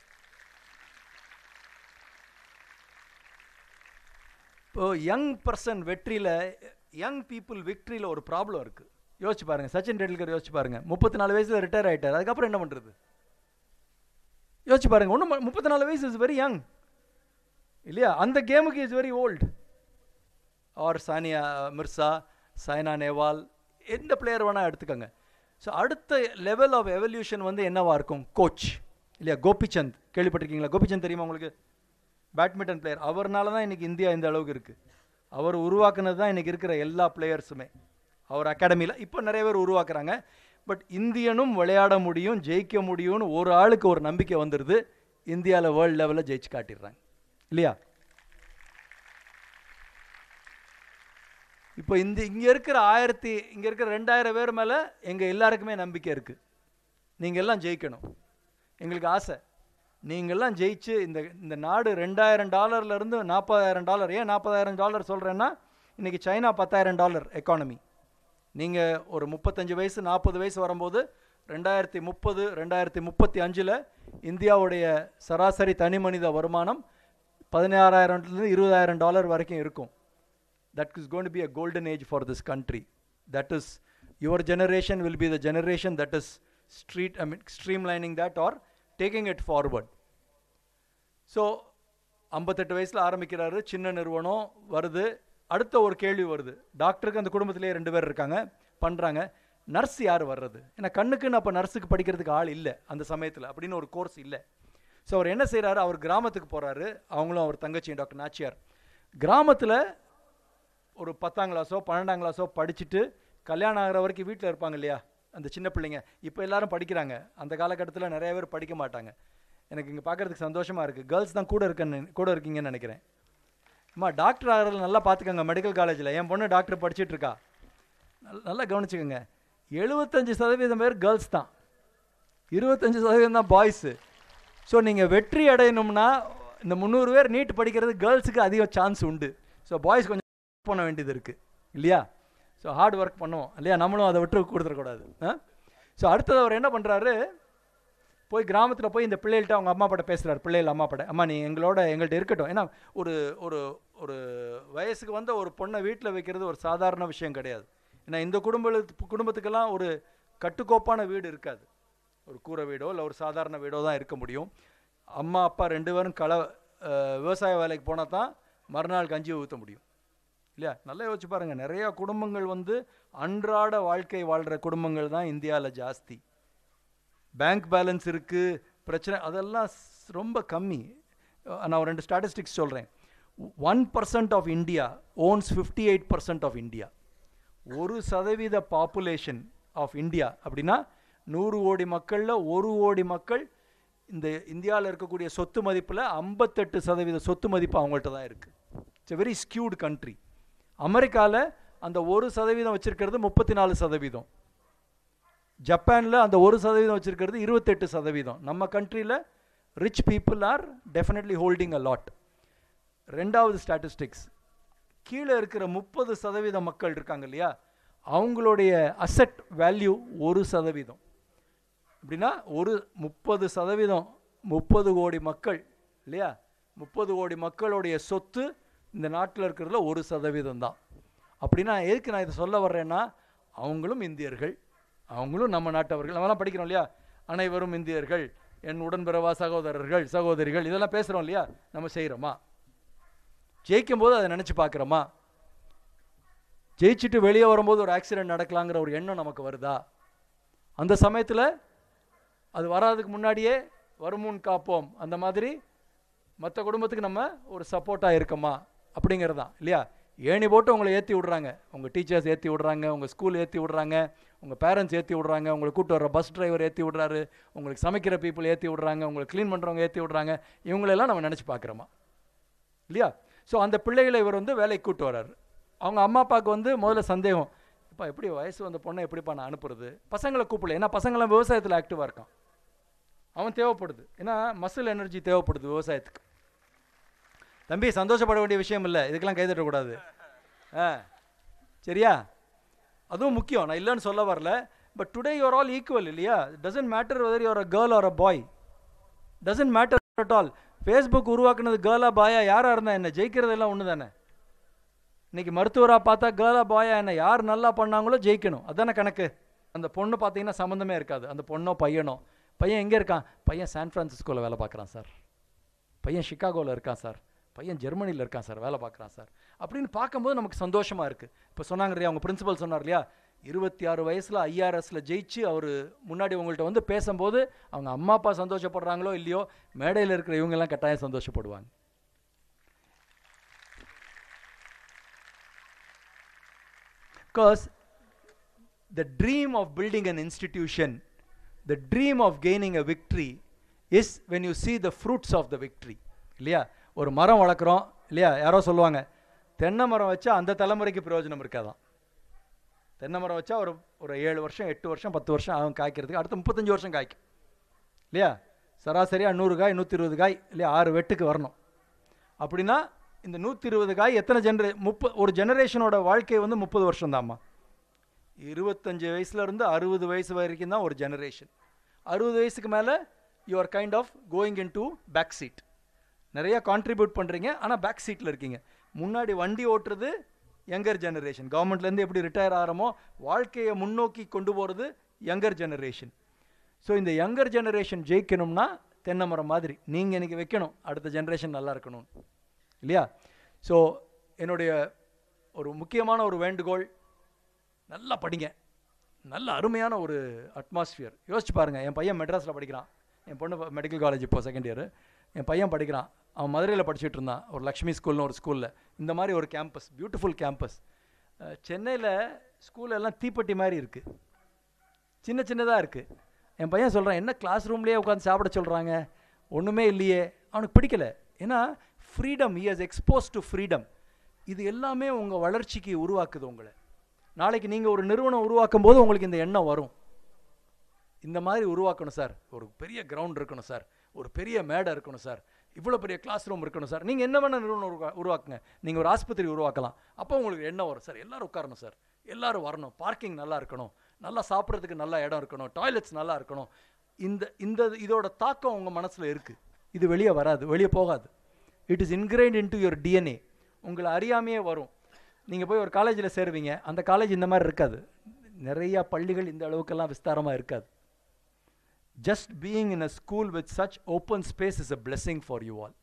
இப்போ யங் பர்சன் வெற்றியில், யங் பீப்புள் விக்ட்ரியில் ஒரு ப்ராப்ளம் இருக்குது. யோசிச்சு பாருங்கள். சச்சின் டெண்டுல்கர் யோசிச்சு பாருங்கள். 34 வயசில் ரிட்டையர் ஆகிட்டார். அதுக்கப்புறம் என்ன பண்ணுறது? யோசிச்சு பாருங்கள். ஒன்றும் 34 வயசு இஸ் வெரி யங் இல்லையா? அந்த கேமுக்கு is very old. Or Sania Mirza, Saina Nehwal, எந்த பிளேயர் வேணால் எடுத்துக்கோங்க. ஸோ அடுத்த லெவல் ஆஃப் எவல்யூஷன் வந்து என்னவா இருக்கும்? கோச் இல்லையா? கோபிச்சந்த் கேள்விப்பட்டிருக்கீங்களா? கோபிச்சந்த் தெரியுமா உங்களுக்கு? Badminton player. அவர்னால தான் இன்றைக்கி இந்தியா இந்த அளவுக்கு இருக்குது. அவர் உருவாக்குனது தான் இன்றைக்கி இருக்கிற எல்லா பிளேயர்ஸுமே. அவர் அகாடமியில் இப்போ நிறைய பேர் உருவாக்குறாங்க. பட் இந்தியனும் விளையாட முடியும், ஜெயிக்க முடியும்னு ஒரு ஆளுக்கு ஒரு நம்பிக்கை வந்துடுது. இந்தியாவில் வேர்ல்டு லெவலில் ஜெயிச்சு காட்டிடுறாங்க இல்லையா? இப்போ இங்கே இருக்கிற 2000 பேர் மேலே எங்கள் எல்லாருக்குமே நம்பிக்கை இருக்குது. நீங்கள் எல்லாம் ஜெயிக்கணும். எங்களுக்கு ஆசை நீங்கள்லாம் ஜெயிச்சு இந்த நாடு $2000 $40,000. ஏன் $40,000 சொல்கிறேன்னா, இன்றைக்கி சைனா $10,000 எக்கானமி. நீங்கள் ஒரு 35 வயசு 40 வயசு வரும்போது 2030 2035 இந்தியாவுடைய சராசரி தனி மனித வருமானம் $16,000 $20,000 வரைக்கும் இருக்கும். That is going to be a golden age for this country. That is, your generation will be the generation that is streamlining that or taking it forward. So 58 வயசில் ஆரம்பிக்கிறாரு, சின்ன நிறுவனம் வருது. அடுத்த ஒரு கேள்வி வருது, டாக்டருக்கு அந்த குடும்பத்திலே 2 பேர் இருக்காங்க, பண்ணுறாங்க. நர்ஸ் யார் வர்றது? ஏன்னா கண்ணுக்குன்னு அப்போ நர்ஸுக்கு படிக்கிறதுக்கு ஆள் இல்லை அந்த சமயத்தில், அப்படின்னு ஒரு கோர்ஸ் இல்லை. ஸோ அவர் என்ன செய்கிறாரு, அவர் கிராமத்துக்கு போகிறாரு. அவங்களும் அவர் தங்கச்சியும் டாக்டர் நாச்சியார் கிராமத்தில் ஒரு 10ஆம் கிளாஸோ 12ஆம் கிளாஸோ படிச்சுட்டு கல்யாணம் ஆகிற வரைக்கும் வீட்டில் இருப்பாங்க இல்லையா அந்த சின்ன பிள்ளைங்க. இப்போ எல்லாரும் படிக்கிறாங்க. அந்த காலகட்டத்தில் நிறைய பேர் படிக்க மாட்டாங்க. எனக்கு இங்கே பார்க்குறதுக்கு சந்தோஷமாக இருக்குது. கேர்ள்ஸ் தான் கூட இருக்கீங்கன்னு நினைக்கிறேன். அம்மா டாக்டர் ஆகிறது நல்லா பார்த்துக்கோங்க. மெடிக்கல் காலேஜில் என் பொண்ணு டாக்டர் படிச்சுட்ருக்கா. நல்லா கவனிச்சுக்கோங்க. 75% பேர் கேர்ள்ஸ் தான், 25% தான் பாய்ஸு. ஸோ நீங்கள் வெற்றி அடையணும்னா இந்த 300 பேர் நீட் படிக்கிறது கேர்ள்ஸுக்கு அதிக சான்ஸ் உண்டு. ஸோ பாய்ஸ் கொஞ்சம் பண்ண வேண்டியது இருக்குது இல்லையா? ஸோ ஹார்ட் ஒர்க் பண்ணுவோம் இல்லையா? நம்மளும் அதை விட்டு கொடுத்துடக்கூடாது. ஸோ அடுத்தது அவர் என்ன பண்ணுறாரு, போய் கிராமத்தில் போய் இந்த பிள்ளைகள்கிட்ட அவங்க அம்மா அப்பாட்ட பேசுகிறார். பிள்ளைகள் அம்மா அப்பாட்ட, அம்மா நீ எங்கள்கிட்ட இருக்கட்டும். ஏன்னா ஒரு ஒரு ஒரு வயசுக்கு வந்த ஒரு பொண்ணை வீட்டில் வைக்கிறது ஒரு சாதாரண விஷயம் கிடையாது. ஏன்னா இந்த குடும்பத்துக்கெல்லாம் ஒரு கட்டுக்கோப்பான வீடு இருக்காது. ஒரு கூரை வீடோ இல்லை ஒரு சாதாரண வீடோ தான் இருக்க முடியும். அம்மா அப்பா 2 பேரும் விவசாய வேலைக்கு போனால் தான் மறுநாள் கஞ்சி ஊற்ற முடியும் இல்லையா? நல்லா யோசிச்சு பாருங்கள். நிறையா குடும்பங்கள் அன்றாட வாழ்க்கை வாழ்கிற குடும்பங்கள் தான் இந்தியாவில் ஜாஸ்தி. பேங்க் பேலன்ஸ் இருக்குது, பிரச்சனை அதெல்லாம் ரொம்ப கம்மி. நான் ஒரு 2 ஸ்டாட்டிஸ்டிக்ஸ் சொல்கிறேன். 1% of India owns 58% of India. 1% population of India அப்படின்னா 100 கோடி மக்களில் 1 கோடி மக்கள் இந்த இந்தியாவில் இருக்கக்கூடிய சொத்து மதிப்பில் 58% சொத்து மதிப்பு அவங்கள்ட்ட தான் இருக்குது. It's a very skewed country. அமெரிக்காவில் அந்த 1% வச்சுருக்கிறது 34%. ஜப்பானில் அந்த 1% வச்சுருக்கிறது 28%. நம்ம கண்ட்ரியில் rich people are definitely holding a lot. 2வது ஸ்டாட்டிஸ்டிக்ஸ், கீழே இருக்கிற 30% மக்கள் இருக்காங்க இல்லையா, அவங்களுடைய அசெட் வேல்யூ 1%. அப்படின்னா 30% 30 கோடி மக்கள் இல்லையா, 30 கோடி மக்களுடைய சொத்து இந்த நாட்டில் இருக்கிறதுல 1% தான். அப்படின்னா எதுக்கு நான் இதை சொல்ல வர்றேன்னா, அவங்களும் இந்தியர்கள், அவங்களும் நம்ம நாட்டவர்கள். நம்மலாம் படிக்கிறோம் இல்லையா, அனைவரும் இந்தியர்கள், என் உடன்பிறவா சகோதரர்கள் சகோதரிகள், இதெல்லாம் பேசுகிறோம் இல்லையா. நம்ம செய்கிறோமா? ஜெயிக்கும் போது அதை நினச்சி பார்க்குறோமா? ஜெயிச்சுட்டு வெளியே வரும்போது ஒரு ஆக்சிடெண்ட் நடக்கலாங்கிற ஒரு எண்ணம் நமக்கு வருதா? அந்த சமயத்தில் அது வராதுக்கு முன்னாடியே வருமுன் காப்போம், அந்த மாதிரி மற்ற குடும்பத்துக்கு நம்ம ஒரு சப்போர்ட்டாக இருக்கோமா அப்படிங்கிறது தான் இல்லையா? ஏணி போட்டு உங்களை ஏற்றி விட்றாங்க, உங்கள் டீச்சர்ஸ் ஏற்றி விட்றாங்க, உங்கள் ஸ்கூல் ஏற்றி விட்றாங்க, உங்கள் பேரண்ட்ஸ் ஏற்றி விட்றாங்க, உங்களை கூப்பிட்டு வர பஸ் டிரைவர் ஏற்றி விட்றாரு, உங்களுக்கு சமைக்கிற பீப்புள் ஏற்றி விட்றாங்க, உங்களுக்கு க்ளீன் பண்ணுறவங்க ஏற்றி விட்றாங்க. இவங்களெல்லாம் நம்ம நினச்சி பார்க்குறோமா இல்லையா? ஸோ அந்த பிள்ளைகளை இவர் வந்து வேலைக்கு கூப்பிட்டு வர்றாரு. அவங்க அம்மா அப்பாவுக்கு வந்து முதல்ல சந்தேகம், இப்போ எப்படி வயசு வந்த பொண்ணை எப்படிப்பா நான் அனுப்புறது? பசங்களை கூப்பிடல, ஏன்னா பசங்களாம் விவசாயத்தில் ஆக்டிவாக இருக்கான், அவன் தேவைப்படுது, ஏன்னா மசில் எனர்ஜி தேவைப்படுது விவசாயத்துக்கு. தம்பி சந்தோஷப்பட வேண்டிய விஷயம் இல்லை, இதுக்கெல்லாம் கைதட்டக்கூடாது, சரியா? அதுவும் முக்கியம், நான் இல்லைன்னு சொல்ல வரல. But today you're all equal இல்லையா? Doesn't matter whether you're a girl or a boy, doesn't matter at all. Facebook உருவாக்குனது கேர்ளா பாயா யாராக இருந்தால் என்ன, ஜெயிக்கிறதெல்லாம் ஒன்று தானே. இன்றைக்கி மருத்துவராக பார்த்தா கேர்ளா பாயா என்ன, யார் நல்லா பண்ணாங்களோ ஜெயிக்கணும், அதுதானே கணக்கு. அந்த பொண்ணு பார்த்தீங்கன்னா சம்மந்தமே இருக்காது, அந்த பொண்ணோ பையனோ. பையன் எங்கே இருக்கான்? பையன் சான் ஃப்ரான்சிஸ்கோவில் வேலை பார்க்குறான் சார், பையன் சிகாகோவில் இருக்கான் சார், பையன் ஜெர்மனியில் இருக்கான் சார், வேலை பார்க்குறான் சார் அப்படின்னு பார்க்கும்போது நமக்கு சந்தோஷமாக இருக்குது. இப்போ சொன்னாங்க இல்லையா, அவங்க பிரின்சிபல் சொன்னார் இல்லையா, 26 வயசில் ஐஆர்எஸில் ஜெயிச்சு அவர் முன்னாடி உங்கள்கிட்ட வந்து பேசும்போது அவங்க அம்மா அப்பா சந்தோஷப்படுறாங்களோ இல்லையோ, மேடையில் இருக்கிற இவங்கெல்லாம் கட்டாயம் சந்தோஷப்படுவாங்க. Because the dream of building an institution, the dream of gaining a victory is when you see the fruits of the victory இல்லையா? ஒரு மரம் வளர்க்குறோம் இல்லையா, யாரோ சொல்லுவாங்க தென்னை மரம் வச்சா அந்த தலைமுறைக்கு பிரயோஜனம் இருக்காதான். தென்னை மரம் வச்சா ஒரு 7 வருஷம் 8 வருஷம் 10 வருஷம் ஆகும் காய்க்கிறதுக்கு, அடுத்து 35 வருஷம் காய்க்கும் இல்லையா? சராசரியாக 100 காய் 120 காய் இல்லையா, 6 வெட்டுக்கு வரணும். அப்படின்னா இந்த 120 காய் எத்தனை ஒரு ஜெனரேஷனோட வாழ்க்கை வந்து 30 வருஷம் தான்மா. 25 வயசுலேருந்து 60 வயசு வரைக்கும் தான் ஒரு ஜெனரேஷன். 60 வயசுக்கு மேலே you are kind of going into back seat, நிறையா கான்ட்ரிபியூட் பண்ணுறீங்க, ஆனால் பேக் சீட்டில் இருக்கீங்க. முன்னாடி வண்டி ஓட்டுறது யங்கர் ஜெனரேஷன், கவர்மெண்ட்லேருந்து எப்படி ரிட்டையர் ஆகிறோமோ வாழ்க்கையை முன்னோக்கி கொண்டு போகிறது யங்கர் ஜெனரேஷன். ஸோ இந்த யங்கர் ஜெனரேஷன் ஜெயிக்கணும்னா தென்னை மரம் மாதிரி நீங்கள் இன்றைக்கி வைக்கணும், அடுத்த ஜெனரேஷன் நல்லா இருக்கணும் இல்லையா? ஸோ என்னுடைய ஒரு முக்கியமான ஒரு வேண்டுகோள், நல்லா படிங்க, நல்ல அருமையான ஒரு அட்மாஸ்ஃபியர். யோசிச்சு பாருங்கள், என் பையன் மெட்ராஸில் படிக்கிறான், என் பொண்ணு மெடிக்கல் காலேஜ் இப்போ செகண்ட் இயர், என் பையன் படிக்கிறான், அவன் மதுரையில் படிச்சுட்டு இருந்தான் ஒரு லக்ஷ்மி ஸ்கூல்னு ஒரு ஸ்கூலில். இந்த மாதிரி ஒரு கேம்பஸ், பியூட்டிஃபுல் கேம்பஸ். சென்னையில் ஸ்கூலெல்லாம் தீப்பெட்டி மாதிரி இருக்குது, சின்ன சின்னதாக இருக்குது. என் பையன் சொல்கிறான், என்ன கிளாஸ் ரூம்லேயே உட்காந்து சாப்பிட சொல்கிறாங்க, ஒன்றுமே இல்லையே. அவனுக்கு பிடிக்கல, ஏன்னா freedom, he has expose to freedom. இது எல்லாமே உங்கள் வளர்ச்சிக்கு உருவாக்குது உங்களை. நாளைக்கு நீங்கள் ஒரு நிறுவனம் உருவாக்கும் போது உங்களுக்கு இந்த எண்ணம் வரும், இந்த மாதிரி உருவாக்கணும் சார், ஒரு பெரிய கிரவுண்ட் இருக்கணும் சார், ஒரு பெரிய மேடை இருக்கணும் சார், இவ்வளோ பெரிய கிளாஸ் ரூம் இருக்கணும் சார். நீங்கள் என்ன வேணால் நிறுவனம் உருவாக்குங்க, நீங்கள் ஒரு ஆஸ்பத்திரி உருவாக்கலாம், அப்போ உங்களுக்கு என்ன வரும் சார், எல்லோரும் உட்காரணும் சார், எல்லோரும் வரணும், பார்க்கிங் நல்லா இருக்கணும், நல்லா சாப்பிட்றதுக்கு நல்ல இடம் இருக்கணும், டாய்லெட்ஸ் நல்லா இருக்கணும். இதோட தாக்கம் உங்கள் மனசில் இருக்குது, இது வெளியே வராது, வெளியே போகாது. It is ingrained into your DNA, உங்களை அறியாமையே வரும். நீங்கள் போய் ஒரு காலேஜில் சேருவீங்க, அந்த காலேஜ் இந்த மாதிரி இருக்காது, நிறையா பள்ளிகள் இந்த அளவுக்கெல்லாம் விஸ்தாரமாக இருக்காது. Just being in a school with such open space is a blessing for you all.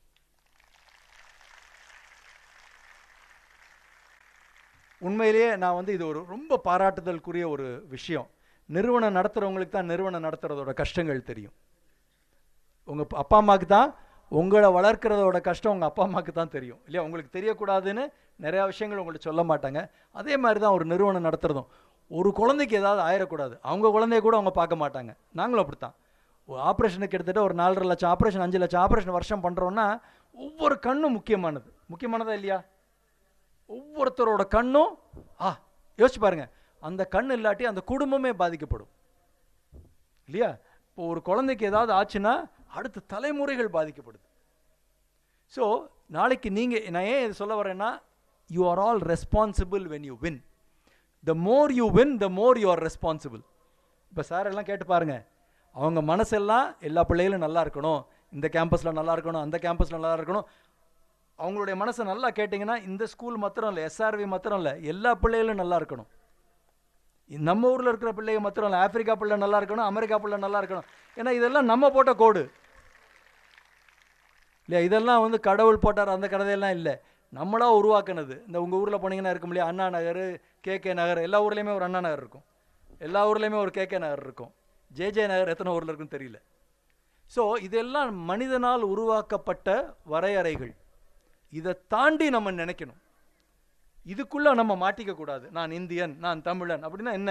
உண்மையிலேயே நான் வந்து இது ஒரு ரொம்ப பாராட்டுதலுக்குரிய ஒரு விஷயம். நிறுவனம் நடத்துகிறவங்களுக்கு தான் நிறுவனம் நடத்துகிறதோட கஷ்டங்கள் தெரியும். உங்கள் அப்பா அம்மாவுக்கு தான் உங்களை வளர்க்குறதோட கஷ்டம் உங்கள் அப்பா அம்மாவுக்கு தான் தெரியும் இல்லையா? உங்களுக்கு தெரியக்கூடாதுன்னு நிறையா விஷயங்கள் உங்களுக்கு சொல்ல மாட்டாங்க. அதே மாதிரி தான் ஒரு நிறுவனம் நடத்துகிறதும். ஒரு குழந்தைக்கு ஏதாவது ஆயிடக்கூடாது, அவங்க குழந்தைய கூட அவங்க பார்க்க மாட்டாங்க. நாங்களும் அப்படித்தான். ஒரு ஆப்ரேஷனுக்கு கிட்டத்தட்ட ஒரு 4.5 லட்சம் ஆப்ரேஷன் 5 லட்சம் ஆப்ரேஷன் வருஷம் பண்ணுறோன்னா ஒவ்வொரு கண்ணும் முக்கியமானது. முக்கியமானதா இல்லையா? ஒவ்வொருத்தரோட கண்ணும் யோசிச்சு பாருங்கள், அந்த கண் இல்லாட்டி அந்த குடும்பமே பாதிக்கப்படும் இல்லையா? இப்போ ஒரு குழந்தைக்கு ஏதாவது ஆச்சுன்னா அடுத்த தலைமுறைகள் பாதிக்கப்படுது. ஸோ நாளைக்கு நீங்கள், நான் ஏன் இது சொல்ல வரேன்னா, you are all responsible when you win. The more you win, the more you are responsible. இப்போ சார் எல்லாம் கேட்டு பாருங்கள், அவங்க மனசெல்லாம் எல்லா பிள்ளைகளும் நல்லா இருக்கணும், இந்த கேம்பஸில் நல்லா இருக்கணும், அந்த கேம்பஸில் நல்லா இருக்கணும். அவங்களுடைய மனசை நல்லா கேட்டிங்கன்னா இந்த ஸ்கூல் மாத்திரம் இல்லை, எஸ்ஆர்வி மாத்திரம் இல்லை, எல்லா பிள்ளைகளும் நல்லா இருக்கணும். நம்ம ஊரில் இருக்கிற பிள்ளைங்க மாத்திரம் இல்லை, ஆப்பிரிக்கா பிள்ளை நல்லா இருக்கணும், அமெரிக்கா பிள்ளை நல்லா இருக்கணும். ஏன்னா இதெல்லாம் நம்ம போட்ட கோடு இல்லையா? இதெல்லாம் வந்து கடவுள் போட்டார் அந்த கதையெல்லாம் இல்லை. நம்மளாக உருவாக்குனது. இந்த உங்கள் ஊரில் போனீங்கன்னா இருக்கும் இல்லையா, அண்ணா நகர், கேகே நகர், எல்லா ஊர்லேயுமே ஒரு அண்ணா நகர் இருக்கும், எல்லா ஊர்லேயுமே ஒரு கேகே நகர் இருக்கும், ஜே நகர் எத்தனை ஊரில் இருக்குன்னு தெரியல. ஸோ இதெல்லாம் மனிதனால் உருவாக்கப்பட்ட வரையறைகள். இதை தாண்டி நம்ம நினைக்கணும், இதுக்குள்ளே நம்ம மாட்டிக்கக்கூடாது. நான் இந்தியன், நான் தமிழன் அப்படின்னா என்ன?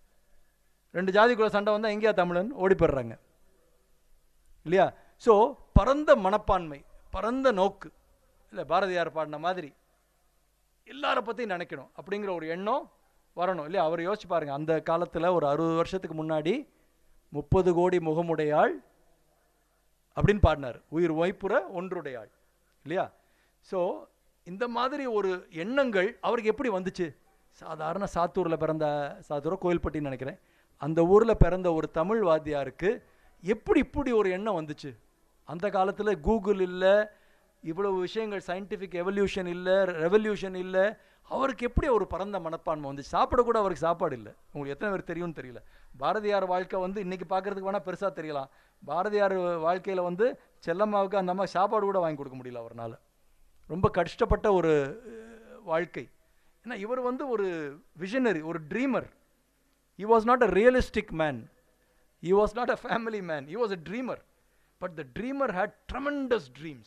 2 ஜாதிக்குள்ள சண்டை வந்தால் எங்கேயா தமிழன் ஓடி போடுறாங்க இல்லையா? ஸோ பரந்த மனப்பான்மை, பரந்த நோக்கு இல்லை, பாரதியார் பாடின மாதிரி எல்லாரை பற்றியும் நினைக்கணும் அப்படிங்கிற ஒரு எண்ணம் வரணும் இல்லையா? அவர் யோசிச்சு பாருங்கள், அந்த காலத்தில் ஒரு 60 வருஷத்துக்கு முன்னாடி 30 கோடி முகமுடையாள் அப்படின்னு பாடினார், உயிர் வைப்புற ஒன்றுடையாள் இல்லையா? ஸோ இந்த மாதிரி ஒரு எண்ணங்கள் அவருக்கு எப்படி வந்துச்சு? சாதாரண சாத்தூரில் பிறந்த, சாத்தூரோ கோயில்பட்டின்னு நினைக்கிறேன், அந்த ஊரில் பிறந்த ஒரு தமிழ் வாத்தியாருக்கு எப்படி இப்படி ஒரு எண்ணம் வந்துச்சு? அந்த காலத்தில் கூகுள் இல்லை, இவ்வளவு விஷயங்கள், சயின்டிஃபிக் எவல்யூஷன் இல்லை, ரெவல்யூஷன் இல்லை, அவருக்கு எப்படி ஒரு பரந்த மனப்பான்மை வந்துச்சு? சாப்பிடக்கூட அவருக்கு சாப்பாடு இல்லை. உங்களுக்கு எத்தனை பேர் தெரியும்னு தெரியல. பாரதியார் வாழ்க்கை வந்து இன்றைக்கி பார்க்குறதுக்கு வேணால் பெருசாக தெரியலாம். பாரதியார் வாழ்க்கையில் வந்து செல்லம்மாவுக்கு அந்த அம்மா சாப்பாடு கூட வாங்கி கொடுக்க முடியல அவரால். ரொம்ப கஷ்டப்பட்ட ஒரு வாழ்க்கை. ஏன்னா இவர் வந்து ஒரு விஷனரி, ஒரு dreamer. He was not a realistic man. He was not a family man. He was a dreamer. But the dreamer had tremendous dreams.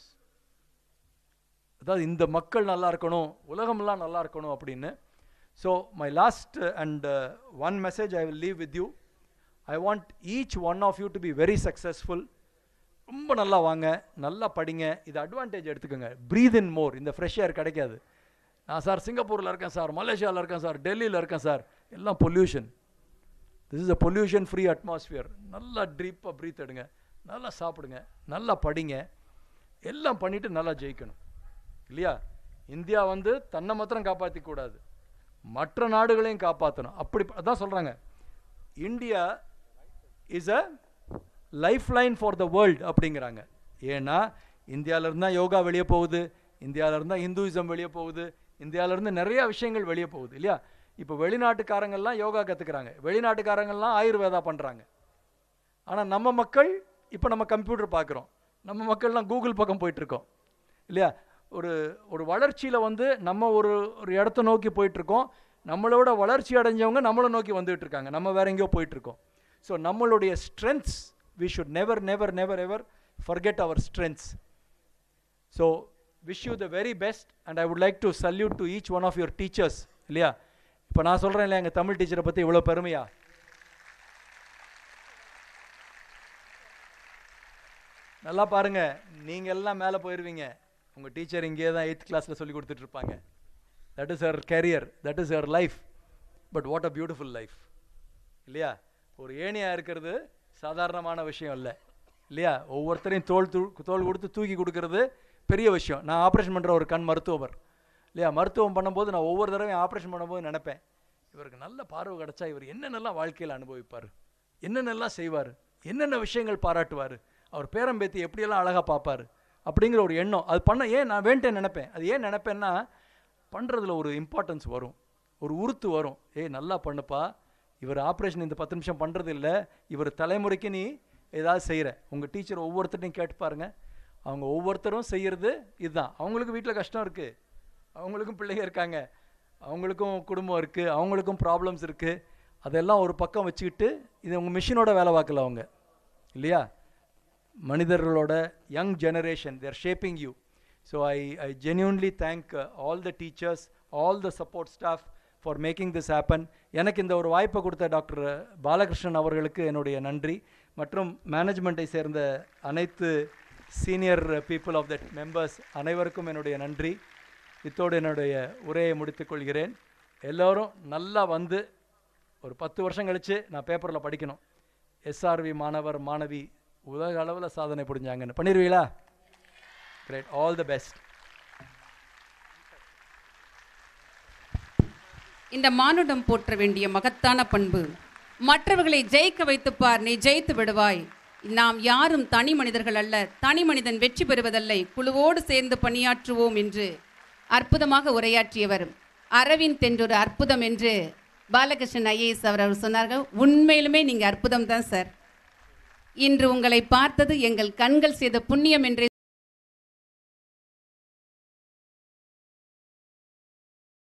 அதாவது இந்த மக்கள் நல்லா இருக்கணும், உலகமெல்லாம் நல்லா இருக்கணும் அப்படின்னு. So my last and one message I will leave with you. I want each one of you to be very successful. ரொம்ப நல்லா வாங்க, நல்லா படிங்க, இது அட்வான்டேஜ் எடுத்துக்கோங்க. Breathe in more. இந்த ஃப்ரெஷ் ஏர் கிடைக்காது. நான் சார் சிங்கப்பூரில் இருக்கேன் சார், மலேசியாவில் இருக்கேன் சார், டெல்லியில் இருக்கேன் சார், எல்லாம் pollution. This is a pollution free atmosphere. நல்லா ட்ரீப்பாக ப்ரீத் எடுங்க, நல்லா சாப்பிடுங்க, நல்லா படிங்க, எல்லாம் பண்ணிவிட்டு நல்லா ஜெயிக்கணும் இல்லையா? இந்தியா வந்து தன்னை மாத்திரம் காப்பாற்றிக்கூடாது, மற்ற நாடுகளையும் காப்பாற்றணும். அப்படி அதான் சொல்கிறாங்க, India is a life line for the world அப்படிங்கிறாங்க. ஏன்னா இந்தியாவிலேருந்து தான் யோகா வெளியே போகுது, இந்தியாவிலேருந்து தான் ஹிந்துயிசம் வெளியே போகுது, இந்தியாவிலேருந்து நிறையா விஷயங்கள் வெளியே போகுது இல்லையா? இப்போ வெளிநாட்டுக்காரங்கள்லாம் யோகா கற்றுக்குறாங்க, வெளிநாட்டுக்காரங்கள்லாம் ஆயுர்வேதா பண்ணுறாங்க. ஆனால் நம்ம மக்கள், இப்போ நம்ம கம்ப்யூட்டர் பார்க்குறோம், நம்ம மக்கள்லாம் கூகுள் பக்கம் போயிட்டுருக்கோம் இல்லையா? ஒரு ஒரு வளர்ச்சியில் வந்து நம்ம ஒரு ஒரு இடத்த நோக்கி போயிட்டுருக்கோம், நம்மளோட வளர்ச்சி அடைஞ்சவங்க நம்மளை நோக்கி வந்துட்டு இருக்காங்க, நம்ம வேற எங்கேயோ போயிட்டுருக்கோம். ஸோ நம்மளுடைய strengths, we should never ever forget our strengths. So wish you the very best and I would like to salute to each one of your teachers இல்லையா? இப்போ நான் சொல்கிறேன் இல்லையா, எங்கள் தமிழ் டீச்சரை பற்றி இவ்வளோ பெருமையா. நல்லா பாருங்கள், நீங்கள் எல்லாம் மேலே போயிடுவீங்க, உங்கள் டீச்சர் இங்கே தான் 8th கிளாஸில் சொல்லி கொடுத்துட்ருப்பாங்க. That is her career, that is her life. But what a beautiful life இல்லையா? ஒரு ஏணியாக இருக்கிறது சாதாரணமான விஷயம் இல்லை இல்லையா? ஒவ்வொருத்தரையும் தோல் கொடுத்து தூக்கி கொடுக்கறது பெரிய விஷயம். நான் ஆப்ரேஷன் பண்ணுற ஒரு கண் மருத்துவர் இல்லையா? மருத்துவம் பண்ணும்போது நான் ஒவ்வொரு தடவையும் ஆப்ரேஷன் பண்ணும்போது நினைப்பேன், இவருக்கு நல்ல பார்வை கிடச்சா இவர் என்னென்னலாம் வாழ்க்கையில் அனுபவிப்பார், என்னென்னலாம் செய்வார், என்னென்ன விஷயங்கள் பாராட்டுவார், அவர் பேரம்பேத்தி எப்படியெல்லாம் அழகாக பார்ப்பார் அப்படிங்கிற ஒரு எண்ணம். அது பண்ண ஏன் நான் வேண்டேன் நினைப்பேன். அது ஏன் நினைப்பேன்னா, பண்ணுறதுல ஒரு இம்பார்ட்டன்ஸ் வரும், ஒரு உறுத்து வரும். நல்லா பண்ணுப்பா, இவர் ஆப்ரேஷன் இந்த 10 நிமிஷம் பண்ணுறது இல்லை, இவர் தலைமுறைக்கு நீ ஏதாவது செய்கிற. உங்கள் டீச்சர் ஒவ்வொருத்தரையும் கேட்டு பாருங்கள், அவங்க ஒவ்வொருத்தரும் செய்கிறது இதுதான். அவங்களுக்கு வீட்டில் கஷ்டம் இருக்குது, அவங்களுக்கும் பிள்ளைங்க இருக்காங்க, அவங்களுக்கும் குடும்பம் இருக்குது, அவங்களுக்கும் ப்ராப்ளம்ஸ் இருக்குது. அதெல்லாம் ஒரு பக்கம் வச்சுக்கிட்டு இது உங்கள் மிஷினோட வேலை பார்க்கல அவங்க இல்லையா? மனிதர்களோட young generation, they're shaping you. So I genuinely thank all the teachers, all the support staff for making this happen. எனக்கு இந்த ஒரு வாய்ப்பை கொடுத்த டாக்டர் பாலகிருஷ்ணன் அவர்களுக்கு என்னுடைய நன்றி, மற்றும் மேனேஜ்மெண்ட்டை சேர்ந்த அனைத்து senior people of that members அனைவருக்கும் என்னுடைய நன்றி. இத்தோடு என்னுடைய உரையை முடித்துக்கொள்கிறேன். எல்லோரும் நல்லா வந்து ஒரு 10 வருஷம் கழித்து நான் பேப்பரில் படிக்கணும், SRV மாணவர் மாணவி உலக அளவில் சாதனை புரிஞ்சாங்கன்னு. பண்ணிடுவீங்களா? Great, all the best. இந்த மானுடம் போற்ற வேண்டிய மகத்தான பண்பு, மற்றவர்களை ஜெயிக்க வைத்துப்பார், நீ ஜெயித்து விடுவாய். நாம் யாரும் தனி மனிதர்கள் அல்ல, தனி மனிதன் வெற்றி பெறுவதல்ல, குழுவோடு சேர்ந்து பணியாற்றுவோம் என்று அற்புதமாக உரையாற்றியவர் அரவிந்த் என்றொரு அற்புதம் என்று பாலகிருஷ்ணன் IAS அவர் சொன்னார்கள். உண்மையிலுமே நீங்கள் அற்புதம் தான் சார். இன்று உங்களை பார்த்தது எங்கள் கண்கள் செய்த புண்ணியம் என்று